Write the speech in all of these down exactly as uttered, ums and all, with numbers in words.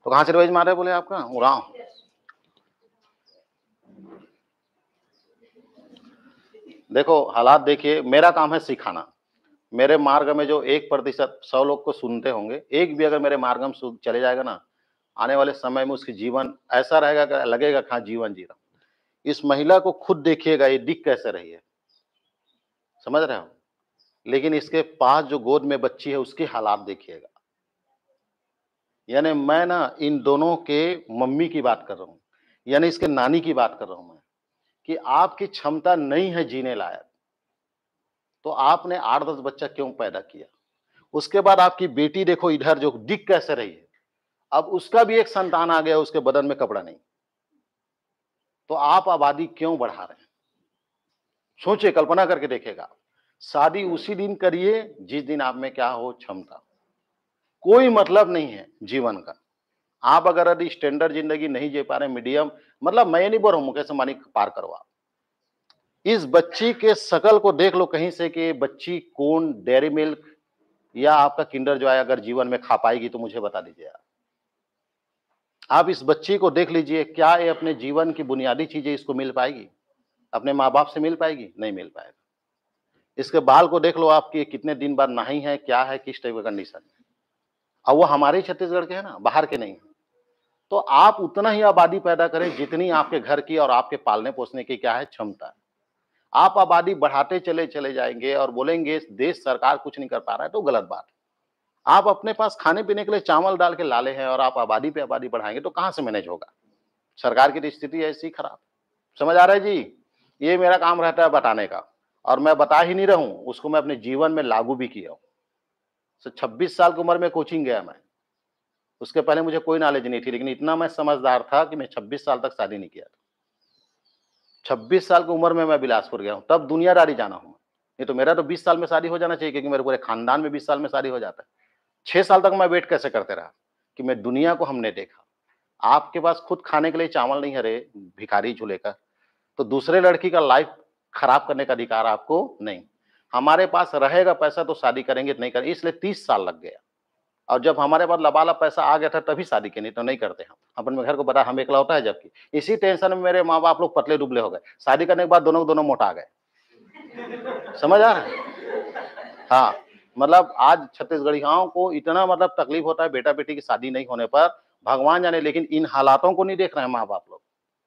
तो कहाँ से रिवाइज मारे बोले आपका? उरांव। देखो हालात देखिए, मेरा काम है सिखाना। मेरे मार्ग में जो एक प्रतिशत सौ लोग को सुनते होंगे, एक भी अगर मेरे मार्ग में सु चले जाएगा ना, आने वाले समय में उसकी जीवन ऐसा रहेगा कि लगेगा कि हाँ, जीवन जी रहा हूँ। इस महिला को खुद देखिएगा, ये दिख कैसे रही है, समझ रहे हो? लेकिन इसके पास जो गोद में बच्ची है, उसके हालात देखिएगा। यानी मैं ना इन दोनों के मम्मी की बात कर रहा हूँ, यानी इसके नानी की बात कर रहा हूँ मैं, कि आपकी क्षमता नहीं है जीने लायक, तो आपने आठ दस बच्चा क्यों पैदा किया? उसके बाद आपकी बेटी देखो इधर जो दिख कैसे रही है, अब उसका भी एक संतान आ गया, उसके बदन में कपड़ा नहीं। तो आप आबादी क्यों बढ़ा रहे हैं? सोचिए, कल्पना करके देखिएगा। शादी उसी दिन करिए जिस दिन आप में क्या हो क्षमता। कोई मतलब नहीं है जीवन का। आप अगर यदि स्टैंडर्ड ज़िंदगी नहीं जी पा रहे मीडियम, मतलब मैं ये नहीं बोल रहा हूँ मुकेश अंबानी पार करो आप। इस बच्ची के शकल को देख लो कहीं से कि बच्ची कौन डेयरी मिल्क या आपका किंडर जॉय अगर जीवन में खा पाएगी तो मुझे बता दीजिए आप। आप इस बच्ची को देख लीजिए, क्या ये अपने जीवन की बुनियादी चीज़ें इसको मिल पाएगी? अपने माँ-बाप से मिल पाएगी? नहीं मिल पाएगा। इसके बाल को देख लो आप कि कितने दिन बाद नहाई है, क्या है, किस टाइप का कंडीशन है। और वो हमारे ही छत्तीसगढ़ के हैं ना, बाहर के नहीं हैं। तो आप उतना ही आबादी पैदा करें जितनी आपके घर की और आपके पालने-पोसने की क्या है क्षमता है। आप आबादी बढ़ाते चले चले जाएँगे और बोलेंगे देश सरकार कुछ नहीं कर पा रहा है तो गलत बात है। आप अपने पास खाने-पीने के लिए चावल दाल के लाले हैं और आप आबादी पे आबादी बढ़ाएँगे तो कहाँ से मैनेज होगा? सरकार की तो स्थिति ऐसी खराब। समझ आ रहा है जी? ये मेरा काम रहता है बताने का और मैं बता ही नहीं रहा हूँ, उसको मैं अपने जीवन में लागू भी किया हूँ। सो छब्बीस साल की उम्र में कोचिंग गया मैं। उसके पहले मुझे कोई नॉलेज नहीं थी, लेकिन इतना मैं समझदार था कि मैं छब्बीस साल तक शादी नहीं किया था। छब्बीस साल की उम्र में मैं बिलासपुर गया हूँ, तब दुनियादारी जाना हूँ। नहीं तो मेरा तो बीस साल में शादी हो जाना चाहिए क्योंकि मेरे पूरे खानदान में बीस साल में शादी हो जाता है। छह साल तक मैं वेट कैसे करते रहा कि मैं दुनिया को हमने देखा। आपके पास खुद खाने के लिए चावल नहीं है रे भिखारी झूले का, तो दूसरे लड़की का लाइफ खराब करने का अधिकार आपको नहीं। हमारे पास रहेगा पैसा तो शादी करेंगे नहीं करेंगे, इसलिए तीस साल लग गया। और जब हमारे पास लबालब पैसा आ गया था तभी शादी की, नहीं तो नहीं करते हम। अपन में घर को बता हम इकलौता है जबकि। इसी टेंशन में मेरे माँ-बाप लोग पतले-दुबले हो गए। शादी करने के बाद दोनों के दोनों मोटा गए। समझ आ रहा है? हाँ, मतलब आज छत्तीसगढ़ियाओं को इतना मतलब तकलीफ होता है बेटा-बेटी की शादी नहीं होने पर, भगवान जाने, लेकिन इन हालातों को नहीं देख रहे हैं माँ-बाप लोग।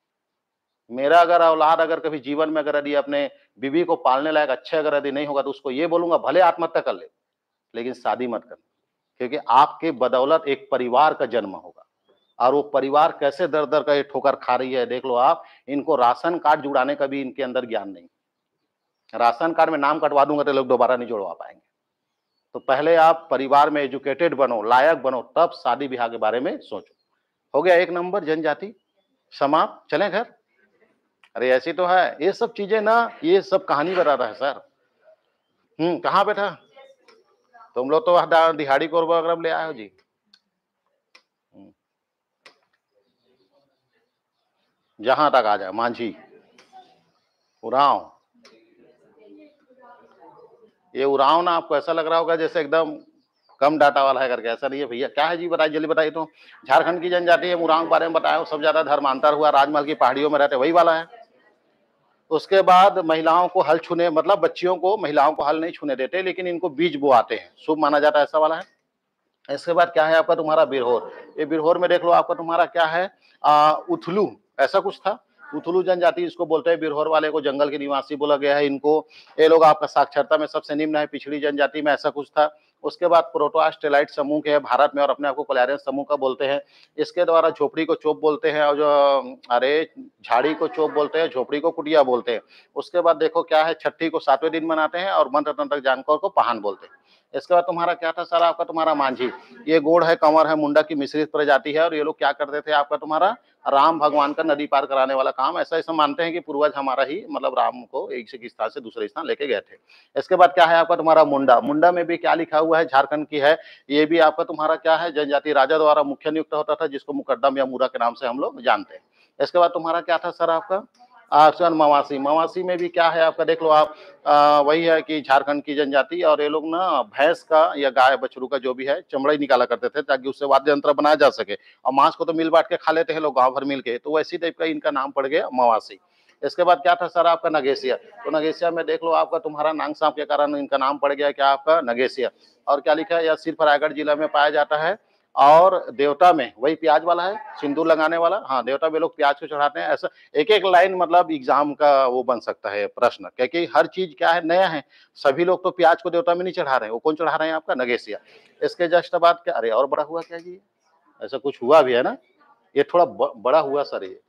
मेरा अगर औलाद अगर कभी जीवन में अगर यदि अपने बीवी को पालने लायक अच्छे अगर यदि नहीं होगा तो उसको ये बोलूँगा भले आत्महत्या कर ले, लेकिन शादी मत करना। क्योंकि आपके बदौलत एक परिवार का जन्म होगा और वो परिवार कैसे दर-दर का ये ठोकर खा रही है देख लो आप, इनको राशन कार्ड जुड़ाने का भी इनके अंदर ज्ञान नहीं। राशन कार्ड में नाम कटवा दूँगा तो लोग दोबारा नहीं जुड़वा पाएँगे। तो पहले आप परिवार में एजुकेटेड बनो, लायक बनो, तब शादी-ब्याह के बारे में सोचो। हो गया एक नंबर जनजाति समाप्त, चलें घर? अरे ऐसी तो है, ये सब चीज़ें ना ये सब कहानी बता रहा है सर। हुँ, कहाँ बेटा? तुम लोग तो वहाँ दिहाड़ी कोरबा वगैरह ले आए हो जी। हुँ। जहाँ तक आ जाए मांझी, उराँव। ये उराँव ना आपको ऐसा लग रहा होगा जैसे एकदम कम डाटा वाला है करके, ऐसा नहीं है भैया। क्या है जी बताइए जल्दी बताइए तो? झारखंड की जनजाति है, उराँव के बारे में बताया, सब ज़्यादा धर्मांतर हुआ, राजमहल की पहाड़ियों में रहते वही वाला है। उसके बाद महिलाओं को हल छूने मतलब बच्चियों को महिलाओं को हल नहीं छूने देते, लेकिन इनको बीज बोआते हैं, शुभ माना जाता है, ऐसा वाला है। इसके बाद क्या है आपका तुम्हारा बिरहोर। ये बिरहोर में देख लो आपका तुम्हारा क्या है अ, उथलू ऐसा कुछ था। उथलू जनजाति इसको बोलते हैं, बिरहोर वाले को जंगल के निवासी बोला गया है इनको। ये लोग आपका साक्षरता में सबसे निम्न है, पिछड़ी जनजाति में ऐसा कुछ था। उसके बाद प्रोटोस्टेलाइट समूह के है भारत में और अपने आप को कोलारियन समूह का बोलते हैं। इसके द्वारा झोपड़ी को चोप बोलते हैं और जो अरे झाड़ी को चोप बोलते हैं, झोपड़ी को कुटिया बोलते हैं। उसके बाद देखो क्या है, छठी को सातवें दिन मनाते हैं और मंत्र तंत्र जानकार को पहान बोलते हैं। इसके बाद तुम्हारा क्या था सर आपका तुम्हारा मांझी। ये गोड़ है, कंवर है, मुंडा की मिश्रित प्रजाति है और ये लोग क्या करते थे आपका तुम्हारा राम भगवान का नदी पार कराने वाला काम। ऐसा ऐसा मानते हैं कि पूर्वज हमारा ही मतलब राम को एक से स्थान से दूसरे स्थान लेके गए थे। इसके बाद क्या है आपका तुम्हारा मुंडा। मुंडा में भी क्या लिखा हुआ है, झारखंड की है। ये भी आपका तुम्हारा क्या है, जनजाति राजा द्वारा मुख्य नियुक्त होता था जिसको मुकद्दम या मुरा के नाम से हम लोग जानते हैं। इसके बाद तुम्हारा क्या था सर आपका आसन मवासी, मवासी में भी क्या है आपका देख लो आप अ, वही है कि झारखंड की जनजाति और ये लोग ना भैंस का या गाय बछरू का जो भी है चमड़ा ही निकाला करते थे ताकि उससे वाद्य यंत्र बनाया जा सके और मांस को तो मिल बाँट के खा लेते हैं लोग गाँव भर मिल के, तो वैसी टाइप का इनका नाम पड़ गया मवासी। इसके बाद क्या था सर आपका नगेशिया, तो नगेशिया में देख लो आपका तुम्हारा नांग साँप के कारण इनका नाम पड़ गया क्या आपका नगेशिया। और क्या लिखा है यह सिर्फ रायगढ़ जिला में पाया जाता है और देवता में वही प्याज वाला है, सिंदूर लगाने वाला, हाँ, देवता में लोग प्याज को चढ़ाते हैं। ऐसा एक-एक लाइन मतलब एग्ज़ाम का वो बन सकता है प्रश्न, क्योंकि हर चीज़ क्या है नया है। सभी लोग तो प्याज को देवता में नहीं चढ़ा रहे हैं, वो कौन चढ़ा रहे हैं आपका नगेशिया। इसके जस्ट बाद क्या अरे और बड़ा हुआ क्या जी? ऐसा कुछ हुआ भी है ना? ये थोड़ा ब बड़ा हुआ सर ये।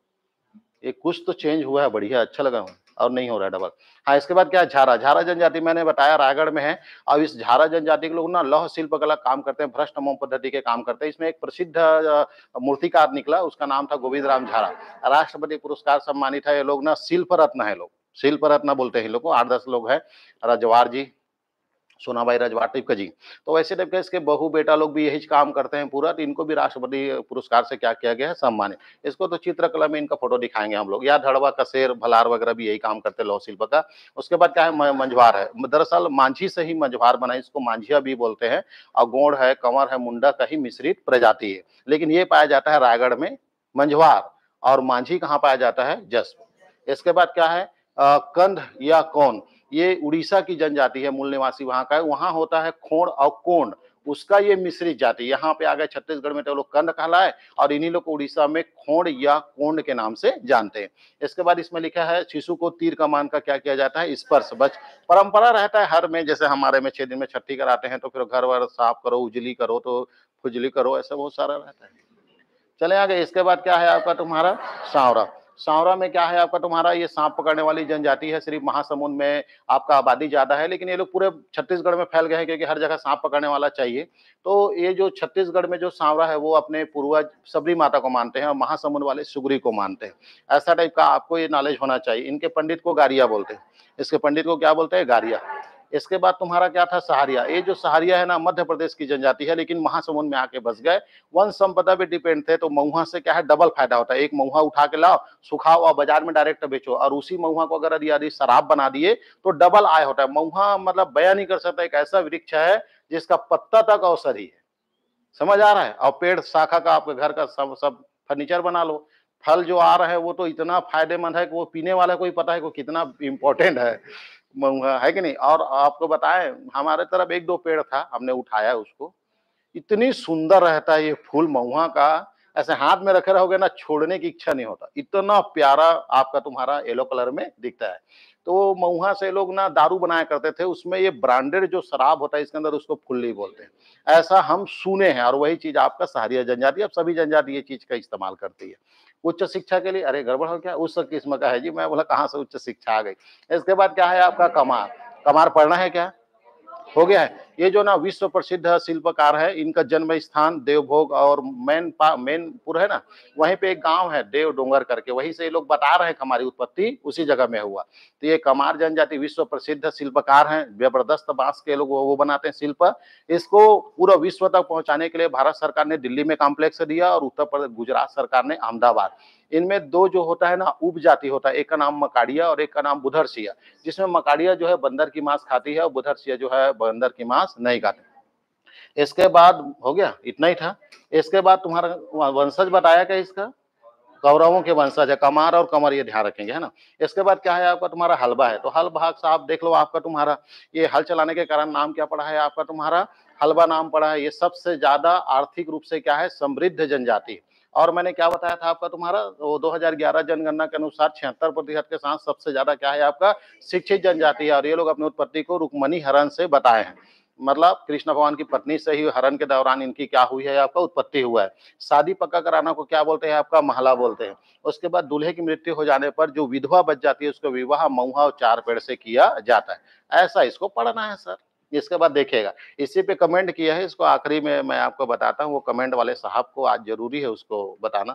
ये कुछ तो चेंज हुआ है बढ़िया अच्छा लगा मुझे और नहीं हो रहा है डबल। हाँ, इसके बाद क्या है झारा, झारा जनजाति मैंने बताया रायगढ़ में है। अब इस झारा जनजाति के लोग ना लौह शिल्प कला काम करते हैं, भ्रष्ट मोम पद्धति के काम करते हैं। इसमें एक प्रसिद्ध अ, मूर्तिकार निकला उसका नाम था गोविंद राम झारा। राष्ट्रपति पुरस्कार सम्मानित है ये लोग ना शिल्प रत्न है लोग, शिल्प रत्न बोलते हैं इन लोग को, आठ दस लोग हैं। रजवार जी, सोनाबाई रजवाड़ टाइप का जी। तो वैसे टाइप का इसके बहू बेटा लोग भी यही काम करते हैं पूरा, तो इनको भी राष्ट्रपति पुरस्कार से क्या किया गया है सम्मानित। इसको तो चित्रकला में इनका फोटो दिखाएँगे हम लोग, या धड़वा, कसेर, भलार वगैरह भी यही काम करते हैं लौह शिल्प का। उसके बाद क्या है म मंझवार है, दरअसल मांझी से ही मंझवार बना है, इसको मांझिया भी बोलते हैं और गोंड है, कंवर है, मुंडा का ही मिश्रित प्रजाति है। लेकिन ये पाया जाता है रायगढ़ में मंझवार और मांझी कहाँ पाया जाता है जसपुर। इसके बाद क्या है अ, कंध या कौन, ये उड़ीसा की जनजाति है, मूल निवासी वहाँ का है, वहाँ होता है खोंड और कोंड, उसका ये मिश्रित जाति, यहाँ पे आ गए छत्तीसगढ़ में तो लोग कंध कहलाए और इन्हीं लोग को उड़ीसा में खोंड या कोंड के नाम से जानते हैं। इसके बाद इसमें लिखा है शिशु को तीर कमान का क्या किया जाता है स्पर्श, बच परंपरा रहता है हर में, जैसे हमारे में छह दिन में छठी कराते हैं तो फिर घर वर साफ करो, उजली करो तो खुजली करो, ऐसा बहुत सारा रहता है। चले आगे, इसके बाद क्या है आपका तुम्हारा सांवरा। सांवरा में क्या है आपका तुम्हारा ये सांप पकड़ने वाली जनजाति है, सिर्फ महासमुंद में आपका आबादी ज़्यादा है, लेकिन ये लोग पूरे छत्तीसगढ़ में फैल गए हैं क्योंकि हर जगह सांप पकड़ने वाला चाहिए। तो ये जो छत्तीसगढ़ में जो सांवरा है वो अपने पूर्वज सबरी माता को मानते हैं और महासमुंद वाले सुग्री को मानते हैं। ऐसा टाइप का आपको ये नॉलेज होना चाहिए। इनके पंडित को गारिया बोलते हैं, इसके पंडित को क्या बोलते हैं गारिया। इसके बाद तुम्हारा क्या था सहारिया, ये जो सहारिया है ना मध्य प्रदेश की जनजाति है लेकिन महासमुंद में आके बस गए। वन संपदा पे डिपेंड थे, तो महुआ से क्या है डबल फायदा होता है। एक महुआ उठा के लाओ, सुखाओ और बाजार में डायरेक्ट बेचो और उसी महुआ को अगर यदि शराब बना दिए तो डबल आय होता है। महुआ मतलब बयान नहीं कर सकता, एक ऐसा वृक्ष है जिसका पत्ता तक औषधि है। समझ आ रहा है? और पेड़ शाखा का आपके घर का सब सब फर्नीचर बना लो। फल जो आ रहा है वो तो इतना फ़ायदेमंद है कि वो पीने वाला को ही पता है कि वो कितना इम्पोर्टेंट है, महुआ, है कि नहीं? और आपको बताएँ हमारे तरफ एक दो पेड़ था, हमने उठाया उसको, इतनी सुंदर रहता है ये फूल महुआ का, ऐसे हाथ में रखे रहोगे ना छोड़ने की इच्छा नहीं होता। इतना प्यारा आपका तुम्हारा येलो कलर में दिखता है। तो महुआ से लोग ना दारू बनाया करते थे, उसमें ये ब्रांडेड जो शराब होता है इसके अंदर उसको फुल्ली बोलते हैं। ऐसा हम सुने हैं और वही चीज़ आपका सहारिया जनजाति, अब सभी जनजाति ये चीज़ का इस्तेमाल करती है। उच्च शिक्षा के लिए अरे गड़बड़ हो गया, उस किस्म का है जी, मैं बोला कहाँ से उच्च शिक्षा आ गई। इसके बाद क्या है आपका कमार, कमार पढ़ना है क्या? हो गया है। ये जो ना विश्व प्रसिद्ध शिल्पकार है, इनका जन्म स्थान देवभोग और मैनपा मैनपुर है ना, वहीं पे एक गाँव है देव डोंगर करके, वहीं से ये लोग बता रहे हैं कि हमारी उत्पत्ति उसी जगह में हुआ। तो ये कमार जनजाति विश्व प्रसिद्ध शिल्पकार हैं, जबरदस्त बाँस के लोग वो वो बनाते हैं शिल्प। इसको पूरा विश्व तक पहुँचाने के लिए भारत सरकार ने दिल्ली में कॉम्प्लेक्स दिया और उत्तर प्रदेश गुजरात सरकार ने अहमदाबाद। इनमें दो जो होता है ना उपजाति होता है, एक का नाम मकाडिया और एक का नाम बुधरसिया, जिसमें मकाडिया जो है बंदर की मांस खाती है और बुधरसिया जो है बंदर की मांस नहीं खाते। इसके बाद हो गया, इतना ही था। इसके बाद तुम्हारा व वंशज बताया क्या इसका? कौरवों के वंशज है, कमार और कंवर ये ध्यान रखेंगे, है ना? इसके बाद क्या है आपका तुम्हारा हलबा है, तो हल भाग साहब देख लो आपका तुम्हारा ये हल चलाने के कारण नाम क्या पड़ा है आपका तुम्हारा हलबा नाम पड़ा है। ये सबसे ज़्यादा आर्थिक रूप से क्या है समृद्ध जनजाति है। और मैंने क्या बताया था आपका तुम्हारा वो दो हज़ार ग्यारह जनगणना के अनुसार छिहत्तर प्रतिशत के साथ सबसे ज़्यादा क्या है आपका शिक्षित जनजाति है और ये लोग अपनी उत्पत्ति को रुक्मणी हरण से बताए हैं। मतलब कृष्ण भगवान की पत्नी से ही हरण के दौरान इनकी क्या हुई है आपका उत्पत्ति हुआ है। शादी पक्का कराना को क्या बोलते हैं आपका महला बोलते हैं। उसके बाद दूल्हे की मृत्यु हो जाने पर जो विधवा बच जाती है उसको विवाह महुआ और चार पेड़ से किया जाता है। ऐसा इसको पढ़ना है सर। इसके बाद देखिएगा इसी पे कमेंट किया है, इसको आखिरी में मैं आपको बताता हूँ, वो कमेंट वाले साहब को आज जरूरी है उसको बताना।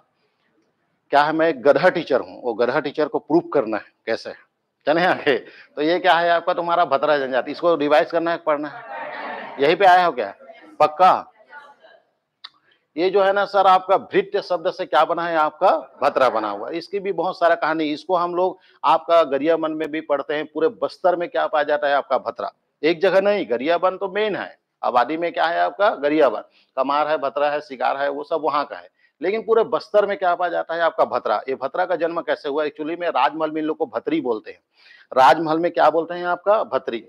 क्या है मैं एक गधा टीचर हूँ, वो गधा टीचर को प्रूफ करना है कैसे है। चले आगे, तो ये क्या है आपका तुम्हारा भद्रा जनजाति, इसको रिवाइज करना है पढ़ना है। यहीं पे आए हो क्या? पक्का? ये जो है ना सर आपका भृत्य शब्द से क्या बना है, आपका भतरा बना हुआ है। इसकी भी बहुत सारा कहानी, इसको हम लोग आपका गरियाबंद में भी पढ़ते हैं। पूरे बस्तर में क्या पाया जाता है, आपका भतरा। एक जगह नहीं, गरियाबंद तो मेन है, आबादी में क्या है आपका गरियाबंद, कमार है, भतरा है, शिकार है, वो सब वहाँ का है। लेकिन पूरे बस्तर में क्या पाया जाता है, आपका भतरा। ये भतरा का जन्म कैसे हुआ, एक्चुअली में राजमहल में इन लोग को भतरी बोलते हैं। राजमहल में क्या बोलते हैं, आपका भतरी।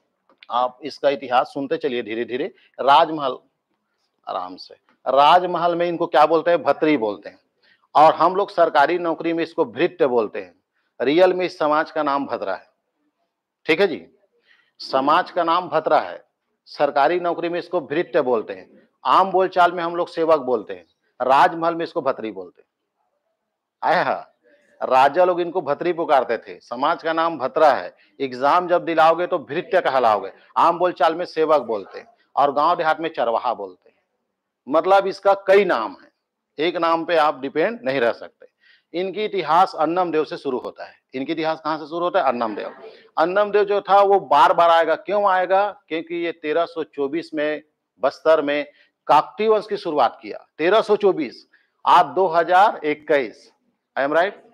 आप इसका इतिहास सुनते चलिए धीरे धीरे। राजमहल, आराम से, राजमहल में इनको क्या बोलते हैं, भतरी बोलते हैं। और हम लोग सरकारी नौकरी में इसको भृत्य बोलते हैं। रियल में इस समाज का नाम भतरा है। ठीक है जी, समाज का नाम भतरा है, सरकारी नौकरी में इसको भृत्य बोलते हैं, आम बोलचाल में हम लोग सेवक बोलते हैं, राजमहल में इसको भतरी बोलते हैं। आया है, राजा लोग इनको भतरी पुकारते थे। समाज का नाम भतरा है। एग्जाम जब दिलाओगे तो भृत्य कहलाओगे, आम बोलचाल में सेवक बोलते हैं, और गांव देहात में चरवाहा बोलते हैं। मतलब इसका कई नाम है, एक नाम पे आप डिपेंड नहीं रह सकते। इनकी इतिहास अन्नम देव से शुरू होता है। इनकी इतिहास कहाँ से शुरू होता है, अन्नम देव। अन्नम देव जो था वो बार बार आएगा, क्यों आएगा, क्योंकि ये तेरह सौ चौबीस में बस्तर में काकटी वंश की शुरुआत किया। तेरह सौ चौबीस, आज दो हजार इक्कीस, आई एम राइट,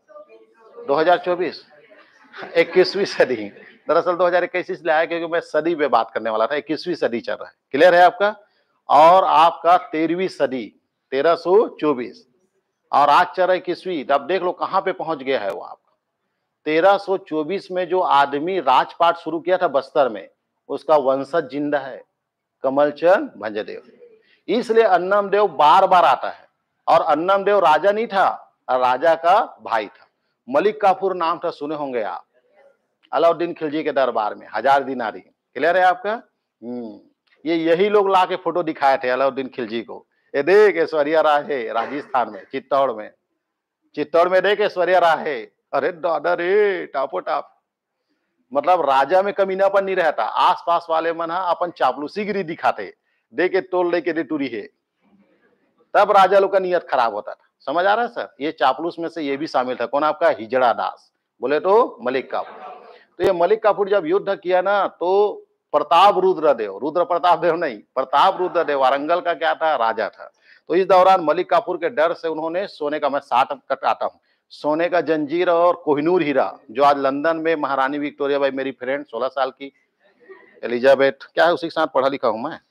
दो हजार चौबीस, इक्कीसवीं सदी। दरअसल दो हजार इक्कीस इसलिए आया क्योंकि मैं सदी पे बात करने वाला था, इक्कीसवीं सदी चल रहा है, क्लियर है आपका। और आपका तेरहवीं सदी, तेरह सौ चौबीस, और आज चल रहा है इक्कीसवीं। अब देख लो कहां पे पहुंच गया है वो आपका। तेरह सौ चौबीस में जो आदमी राजपाट शुरू किया था बस्तर में, उसका वंशज जिंदा है, कमलचंद भंजदेव। इसलिए अन्नम देव बार बार आता है। और अन्नम देव राजा नहीं था, राजा का भाई था। मलिक काफूर नाम था, सुने होंगे आप, अलाउद्दीन खिलजी के दरबार में हजार दिनारी। क्लियर है आपका। हम्म ये यही लोग ला के फोटो दिखाए थे अलाउद्दीन खिलजी को। ये देख ऐश्वर्या राय राजस्थान में, चित्तौड़ में, चित्तौड़ में देख ऐश्वर्या राय, अरे दादा रे टापो टाप। मतलब राजा में कमीनापन नहीं रहता, आस पास वाले मन अपन चापलूसी गिरी दिखाते, दे के तोल दे के दे टूरी है, तब राजा लोग का नियत खराब होता था। समझ आ रहा है सर। ये चापलूस में से ये भी शामिल था। कौन, आपका हिजड़ा दास, बोले तो मलिक काफूर। तो ये मलिक काफूर जब युद्ध किया ना, तो प्रताप रुद्रदेव, रुद्र प्रताप देव नहीं, प्रताप रुद्रदेव वारंगल का क्या था, राजा था। तो इस दौरान मलिक काफूर के डर से उन्होंने सोने का, मैं साठ कटाता हूँ, सोने का जंजीर और कोहिनूर हीरा, जो आज लंदन में महारानी विक्टोरिया भाई मेरी फ्रेंड सोलह साल की एलिजाबेथ, क्या है उसी के साथ पढ़ा लिखा हूं मैं,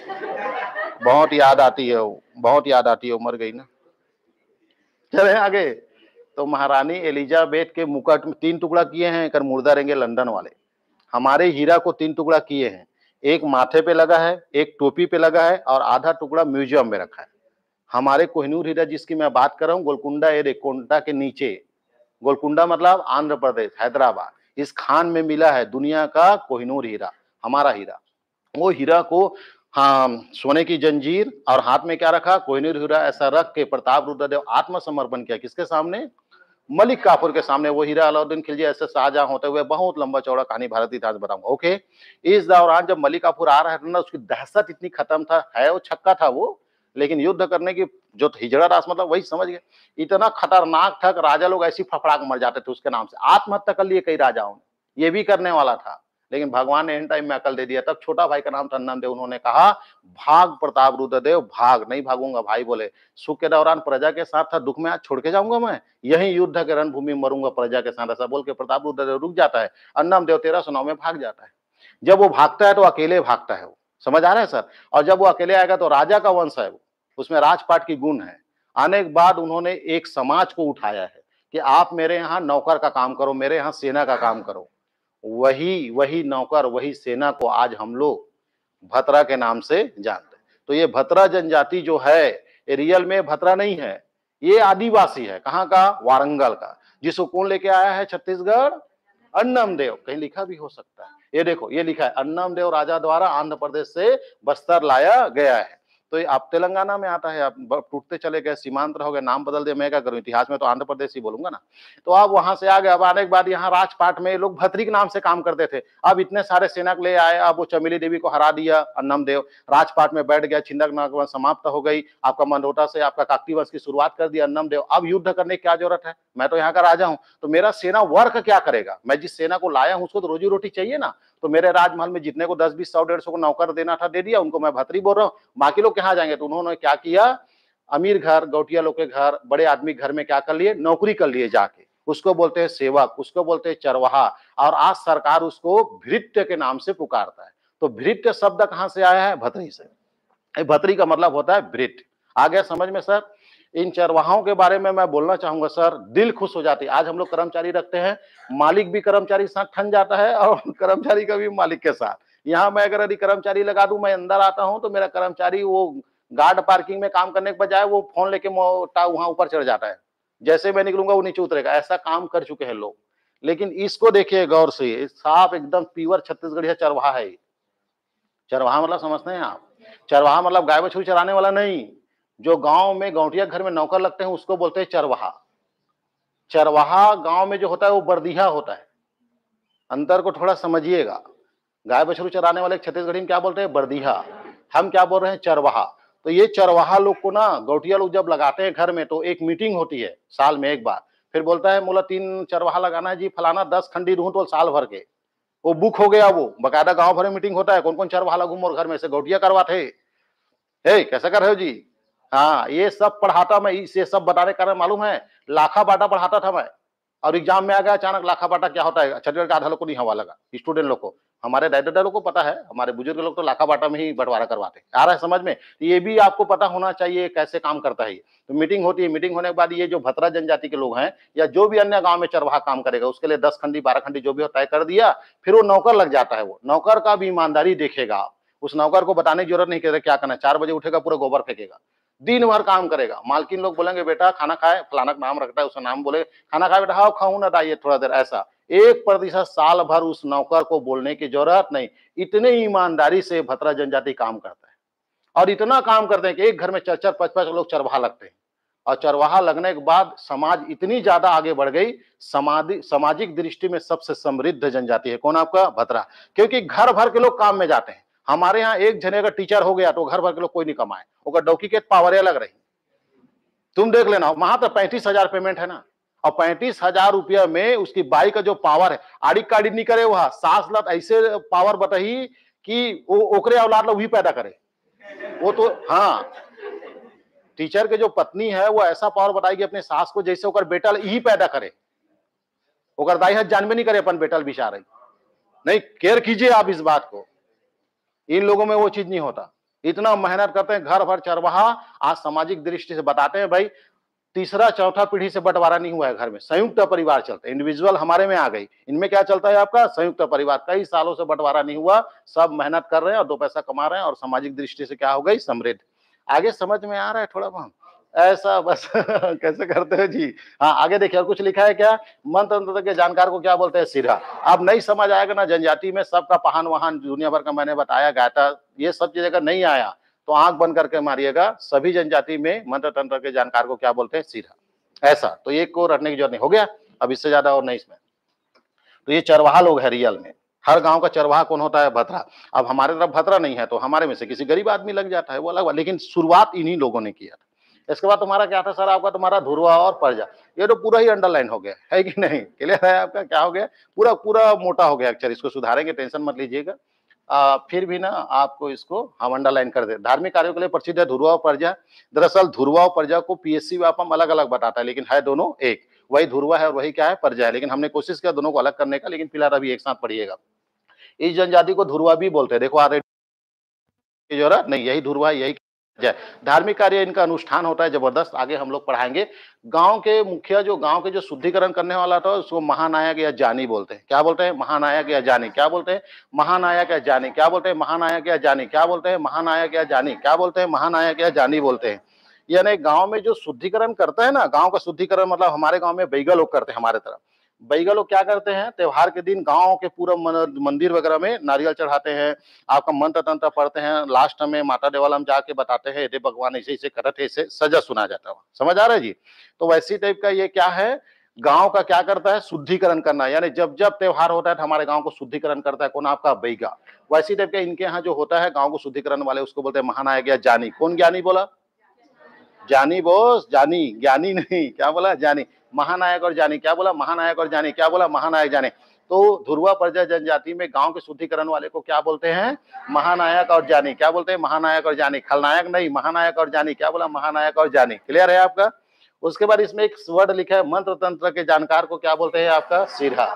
बहुत याद आती है वो, बहुत याद आती है, उमर गई ना। चले आगे। तो महारानी एलिजाबेथ के मुकुट में तीन टुकड़ा किए हैं, कर मुर्दा रहेंगे लंदन वाले। हमारे हीरा को तीन टुकड़ा किए हैं, एक माथे पे लगा है, एक टोपी पे लगा है, और आधा टुकड़ा म्यूजियम में रखा है। हमारे कोहिनूर हीरा जिसकी मैं बात कर रहा हूँ, गोलकुंडा एरे कोंटा के नीचे, गोलकुंडा मतलब आंध्र प्रदेश, हैदराबाद, इस खान में मिला है दुनिया का कोहिनूर हीरा, हमारा हीरा। वो हीरा को, हाँ, सोने की जंजीर और हाथ में क्या रखा, कोहिनूर हीरा, ऐसा रख के प्रताप रुद्रदेव आत्मसमर्पण किया। किसके सामने, मलिक काफूर के सामने। वो हीरा अलाउद्दीन खिलजी ऐसे शाहजहां होते हुए, बहुत लंबा चौड़ा कहानी भारत इतिहास बताऊंगा। ओके, इस दौरान जब मलिक काफूर आ रहा था ना, उसकी दहशत इतनी खत्म था, है वो छक्का था वो, लेकिन युद्ध करने की जो हिजड़ा दास, मतलब वही समझ गए, इतना खतरनाक था कि राजा लोग ऐसी फफड़ा के मर जाते थे उसके नाम से। आत्महत्या कर लिए कई राजाओं ने, ये भी करने वाला था, लेकिन भगवान ने एंड टाइम में अकल दे दिया। तब छोटा भाई का नाम था अन्नम देव, उन्होंने कहा भाग प्रताप रुद्रदेव भाग। नहीं भागूंगा भाई, बोले सुख के दौरान प्रजा के साथ था, दुख में आज छोड़ के जाऊंगा मैं, यही युद्ध के रणभूमि में मरूंगा प्रजा के साथ। ऐसा बोल के प्रताप रुद्रदेव रुक जाता है, अन्नम देव तेरह सौ नौ में भाग जाता है। जब वो भागता है तो अकेले भागता है वो, समझ आ रहा है सर। और जब वो अकेले आएगा तो राजा का वंश है वो, उसमें राजपाट की गुण है। आने के बाद उन्होंने एक समाज को उठाया है कि आप मेरे यहाँ नौकर का काम करो, मेरे यहाँ सेना का काम करो। वही वही नौकर, वही सेना को आज हम लोग भतरा के नाम से जानते हैं। तो ये भतरा जनजाति जो है, ये रियल में भतरा नहीं है, ये आदिवासी है। कहाँ का, वारंगल का। जिसको कौन लेके आया है, छत्तीसगढ़, अन्नम देव। कहीं लिखा भी हो सकता है, ये देखो ये लिखा है, अन्नम देव राजा द्वारा आंध्र प्रदेश से बस्तर लाया गया है। तो ये आप तेलंगाना में आता है, आप टूटते चले गए, सीमांत रहोगे, नाम बदल दिया, मैं क्या करूं, इतिहास में तो आंध्र प्रदेश ही बोलूंगा ना। तो आप वहां से आ गए। अब आने के बाद यहाँ राजपाट में लोग भतरी के नाम से काम करते थे। अब इतने सारे सेना ले आए, अब वो चमेली देवी को हरा दिया अन्नम देव, राजपाट में बैठ गया, छिंदक नागवंश समाप्त हो गई, आपका मनरोटा से आपका काकती वंश की शुरुआत कर दिया अन्नम देव। अब युद्ध करने की क्या जरूरत है, मैं तो यहाँ का राजा हूँ, तो मेरा सेना वर्क क्या करेगा? मैं जिस सेना को लाया हूँ उसको तो रोजी रोटी चाहिए ना। तो मेरे राजमहल में जितने को दस बीस सौ डेढ़ सौ को नौकर देना था दे दिया, उनको मैं भतरी बोल रहा हूँ, बाकी लोग कहाँ जाएंगे? तो उन्होंने क्या किया, अमीर घर, गौटिया लोग के घर, बड़े आदमी घर में क्या कर लिए, नौकरी कर लिए जाके। उसको बोलते हैं सेवक, उसको बोलते हैं चरवाहा, और आज सरकार उसको भृत्य के नाम से पुकारता है। तो भृत्य शब्द कहाँ से आया है? भतरी से। भतरी का मतलब होता है भृत्य। आ गया समझ में सर? इन चरवाहों के बारे में मैं बोलना चाहूंगा सर, दिल खुश हो जाती है। आज हम लोग कर्मचारी रखते हैं, मालिक भी कर्मचारी के साथ ठन जाता है और कर्मचारी का भी मालिक के साथ। यहाँ मैं अगर यदि कर्मचारी लगा दूं, मैं अंदर आता हूं तो मेरा कर्मचारी वो गार्ड पार्किंग में काम करने के बजाय वो फोन लेके वहां ऊपर चढ़ जाता है। जैसे मैं निकलूंगा वो नीचे उतरेगा। ऐसा काम कर चुके हैं लोग। लेकिन इसको देखिए गौर से, साफ एकदम प्योर छत्तीसगढ़िया चरवाहा है। चरवाहा मतलब समझते हैं आप? चरवाहा मतलब गाय बछड़ी चराने वाला नहीं। जो गांव में गौटिया घर में नौकर लगते हैं उसको बोलते हैं चरवाहा। चरवाहा गांव में जो होता है वो बर्दिया होता है। अंतर को थोड़ा समझिएगा। गाय बछड़ू चराने वाले छत्तीसगढ़ी में क्या बोलते हैं? बर्दिया। हम क्या बोल रहे हैं? चरवाहा। तो ये चरवाहा लोग को ना गौटिया लोग जब लगाते हैं घर में तो एक मीटिंग होती है साल में एक बार। फिर बोलता है मोला तीन चरवाहा लगाना है जी, फलाना दस खंडी दूं तो साल भर के। वो बुक हो गया, वो बकायदा गांव भर में मीटिंग होता है, कौन कौन चरवाहा लगू मोर घर में से गौटिया करवाते। हे कैसे कर रहे हो जी? हाँ, ये सब पढ़ाता मैं, इसे सब बताने का कारण मालूम है, लाखा बाटा पढ़ाता था मैं। और एग्जाम में आ गया अचानक लाखा बाटा क्या होता है, छत्तीसगढ़ के आधा लोग को नहीं हवा लगा, स्टूडेंट लोग को। हमारे दादा दादा लोग को पता है, हमारे बुजुर्ग लोग तो लाखा बाटा में ही बंटवारा करवाते। आ रहा है समझ में? ये भी आपको पता होना चाहिए कैसे काम करता है ये। तो मीटिंग होती है, मीटिंग होने के बाद ये जो भतरा जनजाति के लोग हैं या जो भी अन्य गांव में चरवाहा काम करेगा उसके लिए दस खंडी बारह खंडी जो भी तय कर दिया, फिर वो नौकर लग जाता है। वो नौकर का भी ईमानदारी देखेगा आप। उस नौकर को बताने की जरूरत नहीं कि क्या करना है, चार बजे उठेगा पूरा गोबर फेंकेगा, दिन भर काम करेगा। मालकिन लोग बोलेंगे बेटा खाना खाए, फलाना का नाम रखता है उसका नाम बोले खाना खाए बेटा, हाँ खाऊं ना दाइए थोड़ा देर। ऐसा एक प्रतिशत साल भर उस नौकर को बोलने की जरूरत नहीं। इतने ईमानदारी से भतरा जनजाति काम करता है। और इतना काम करते हैं कि एक घर में चार चार पांच पांच लोग चरवाहा लगते हैं। और चरवाहा लगने के बाद समाज इतनी ज्यादा आगे बढ़ गई, समाधि सामाजिक दृष्टि में सबसे समृद्ध जनजाति है कौन? आपका भतरा। क्योंकि घर भर के लोग काम में जाते हैं। हमारे यहाँ एक जने का टीचर हो गया तो घर भर के लोग कोई नहीं कमाए, वो डौकी के पावरे लग रही। तुम देख लेना वहां तो पैंतीस हजार पेमेंट है ना, और पैंतीस हजार रुपया में उसकी बाई का जो पावर है, आड़ी काड़ी नहीं करे वहां, सास लत ऐसे पावर बताही कि वो ओकरे औलाद लोग भी पैदा करे। वो तो हाँ, टीचर के जो पत्नी है वो ऐसा पावर बताएगी अपने सास को जैसे ओकर बेटा ही पैदा करे। ओकर दाई हज जानबे नहीं करे अपन बेटा बिचार रही। नहीं, केयर कीजिए आप इस बात को। इन लोगों में वो चीज नहीं होता। इतना मेहनत करते हैं घर भर चरवाहा। आज सामाजिक दृष्टि से बताते हैं भाई, तीसरा चौथा पीढ़ी से बंटवारा नहीं हुआ है घर में, संयुक्त परिवार चलता है। इंडिविजुअल हमारे में आ गई, इनमें क्या चलता है आपका? संयुक्त परिवार। कई सालों से बंटवारा नहीं हुआ, सब मेहनत कर रहे हैं और दो पैसा कमा रहे हैं और सामाजिक दृष्टि से क्या हो गई? समृद्ध। आगे समझ में आ रहा है थोड़ा बहुत? ऐसा बस कैसे करते हो जी? हाँ आगे देखिए और कुछ लिखा है क्या? मंत्र तंत्र के जानकार को क्या बोलते हैं? सिरा। अब नहीं समझ आएगा ना, जनजाति में सबका पहान वहान दुनिया भर का मैंने बताया गाता, ये सब चीज अगर नहीं आया तो आंख बंद करके मारिएगा। सभी जनजाति में मंत्र तंत्र के जानकार को क्या बोलते हैं? सिरा। ऐसा तो एक को रटने की जरूरत नहीं, हो गया अब इससे ज्यादा और नहीं इसमें। तो ये चरवाहा लोग है रियल में। हर गांव का चरवाहा कौन होता है? भतरा। अब हमारे तरफ भतरा नहीं है तो हमारे में से किसी गरीब आदमी लग जाता है, वो अलग बात, लेकिन शुरुआत इन्हीं लोगों ने किया था। इसके बाद तुम्हारा क्या था सर? आपका तुम्हारा धुरवा और परजा। ये तो पूरा ही अंडरलाइन हो गया है कि नहीं? क्लियर है आपका? क्या हो गया? पूरा पूरा मोटा हो गया अक्षर। इसको सुधारेंगे, टेंशन मत लीजिएगा। आ, फिर भी ना आपको इसको हम अंडरलाइन कर दे। धार्मिक कार्यों के लिए प्रसिद्ध है धुरवा और परजा। दरअसल धुरवा और परजा को पीएससी व्यापम अलग अलग बताता है, लेकिन है दोनों एक। वही धुरवा है और वही क्या है? परजा है। लेकिन हमने कोशिश किया दोनों को अलग करने का, लेकिन फिलहाल अभी एक साथ पढ़िएगा। इस जनजाति को धुरवा भी बोलते हैं। देखो आ की जरूरत नहीं, यही धुरवा है, यही जय। धार्मिक कार्य इनका अनुष्ठान होता है जबरदस्त, आगे हम लोग पढ़ाएंगे। गांव के मुखिया, जो गांव के जो शुद्धिकरण करने वाला था उसको महानायक या जानी बोलते हैं। क्या बोलते हैं? महानायक या जानी। क्या बोलते हैं? महानायक या जानी। क्या बोलते हैं? महानायक या जानी। क्या बोलते हैं? महानायक या जानी। क्या बोलते हैं? महानायक या जानी बोलते हैं। यानी गांव में जो शुद्धिकरण करता है ना, गांव का शुद्धिकरण मतलब हमारे गांव में बैगा लोग करते हैं। हमारे तरफ बैगा लोग क्या करते हैं? त्योहार के दिन गांव के पूरा मंदिर वगैरह में नारियल चढ़ाते हैं, आपका मंत्र तंत्र पढ़ते हैं, लास्ट में माता देवालय में जाके बताते हैं ये भगवान ऐसे ऐसे करते हैं, ऐसे सजा सुना जाता है। समझ आ रहा है जी? तो वैसी टाइप का ये क्या है? गांव का क्या करता है? शुद्धिकरण करना। यानी जब जब त्योहार होता है तो हमारे गांव को शुद्धिकरण करता है कौन? आपका बैगा। वैसी टाइप का इनके यहाँ जो होता है गांव को शुद्धिकरण वाले, उसको बोलते हैं महानायक या जानी। कौन ज्ञानी बोला? जानी बॉस, जानी, ज्ञानी नहीं, क्या बोला? जानी। महानायक और जानी, क्या बोला? महानायक और जानी, क्या बोला? महानायक जानी। तो ध्रुवा परिजय जनजाति में गाँव के शुद्धिकरण वाले को क्या बोलते हैं? महानायक और जानी, क्या बोलते हैं? महानायक और जानी। खलनायक नहीं, महानायक और जानी, क्या बोला? महानायक और जानी। क्लियर है आपका? उसके बाद इसमें एक वर्ड लिखा है, मंत्र तंत्र के जानकार को क्या बोलते हैं? आपका सिरहा।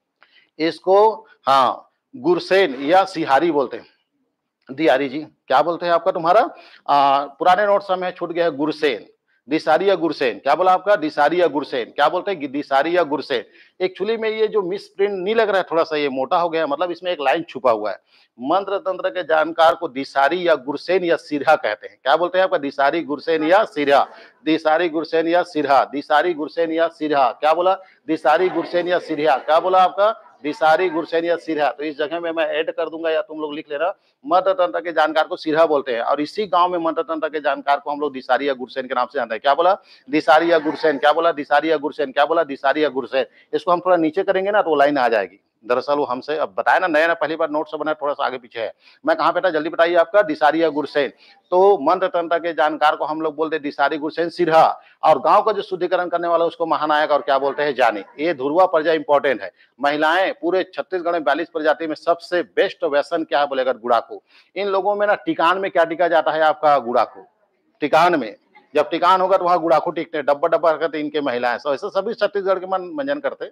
इसको हाँ गुरसेन या सिहारी बोलते हैं। दियारी जी क्या बोलते हैं? आपका तुम्हारा आ, पुराने नोट्स में छूट गया है गुरसेन, दिसारी या गुरसेन। क्या बोला आपका? दिसारी या गुरसेन। क्या बोलते हैं? दिसारी या गुरसेन। एक्चुअली में ये जो मिस प्रिंट नहीं लग रहा है, थोड़ा सा ये मोटा हो गया, मतलब इसमें एक लाइन छुपा हुआ है। मंत्र तंत्र के जानकार को दिसारी या गुरसेन या सिरहा कहते हैं। क्या बोलते हैं आपका? दिसारी, गुरसेन या सिरहा। दिसारी, गुरसेन या सिरहा। दिसारी, गुरसेन या सिरहा। क्या बोला? दिसारी, गुरसेन या सिरहा। क्या बोला आपका? दिसारी, गुरसेन या सिरहा। तो इस जगह में मैं ऐड कर दूंगा या तुम लोग लिख लेना। मंत्र तंत्र के जानकार को सिरहा बोलते हैं और इसी गांव में मंत्र तंत्र के जानकार को हम लोग दिसारी या गुरसेन के नाम से जानते हैं। क्या बोला? दिसारी या गुरसेन। क्या बोला? दिसारी या गुरसेन। क्या बोला? दिसारी या गुरसेन। इसको हम थोड़ा नीचे करेंगे ना तो लाइन आ जाएगी। दरअसल वो हमसे अब बताया ना, नया ना पहली बार नोट से बना, थोड़ा सा आगे पीछे है। मैं कहाँ पे था जल्दी बताइए? आपका दिसारी या गुरसेन। तो मंत्र तंत्र के जानकार को हम लोग बोलते हैं दिसारी, गुरसेन, सिरहा। और गांव का जो शुद्धिकरण करने वाला उसको महानायक और क्या बोलते हैं? जानी। ये ध्रुवा परिजय इंपॉर्टेंट है। महिलाएं पूरे छत्तीसगढ़ में बयालीस प्रजाति में सबसे बेस्ट व्यसन क्या है बोलेगा? गुड़ाखू। इन लोगों में ना टिकान में क्या टिका जाता है? आपका गुड़ाखू। टिकान में जब टिकान होगा तो वहां गुड़ाखू टिकते हैं, डब्बा डब्बा करते इनके महिलाएं। सो ऐसे सभी छत्तीसगढ़ के मन मंजन करते।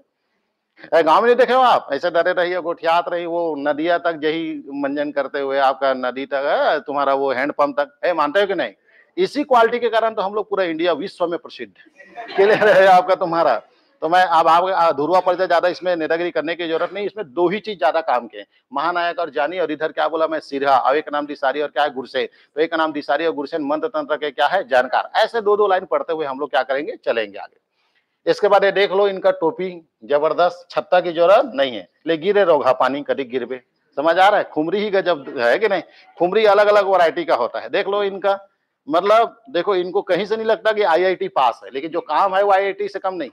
गांव में नहीं देखे हो आप? ऐसे डरे रहिए, गोठियात रही, वो नदिया तक यही मंजन करते हुए, आपका नदी तक है तुम्हारा, वो हैंडपंप तक है। मानते हो कि नहीं? इसी क्वालिटी के कारण तो हम लोग पूरा इंडिया विश्व में प्रसिद्ध है। क्लियर है आपका तुम्हारा? तो मैं अब आप ध्रुवा परिजय ज्यादा इसमें नेतागिरी करने की जरूरत नहीं। इसमें दो ही चीज ज्यादा काम के, महानायक और जानी। और इधर क्या बोला मैं? सिरहा। और एक नाम दिसारी और क्या है? गुरसेन। तो एक नाम दिसारी और गुरसेन मंत्र तंत्र के क्या है? जानकार। ऐसे दो दो लाइन पढ़ते हुए हम लोग क्या करेंगे? चलेंगे आगे। इसके बाद ये देख लो, इनका टोपी जबरदस्त, छत्ता की जरूरत नहीं है, ले गिरे रोगा पानी कभी गिरबे। समझ आ रहा है? खुमरी ही गजब है कि नहीं? खुमरी अलग अलग वैरायटी का होता है। देख लो इनका, मतलब देखो इनको कहीं से नहीं लगता कि आईआईटी पास है, लेकिन जो काम है वो आईआईटी से कम नहीं।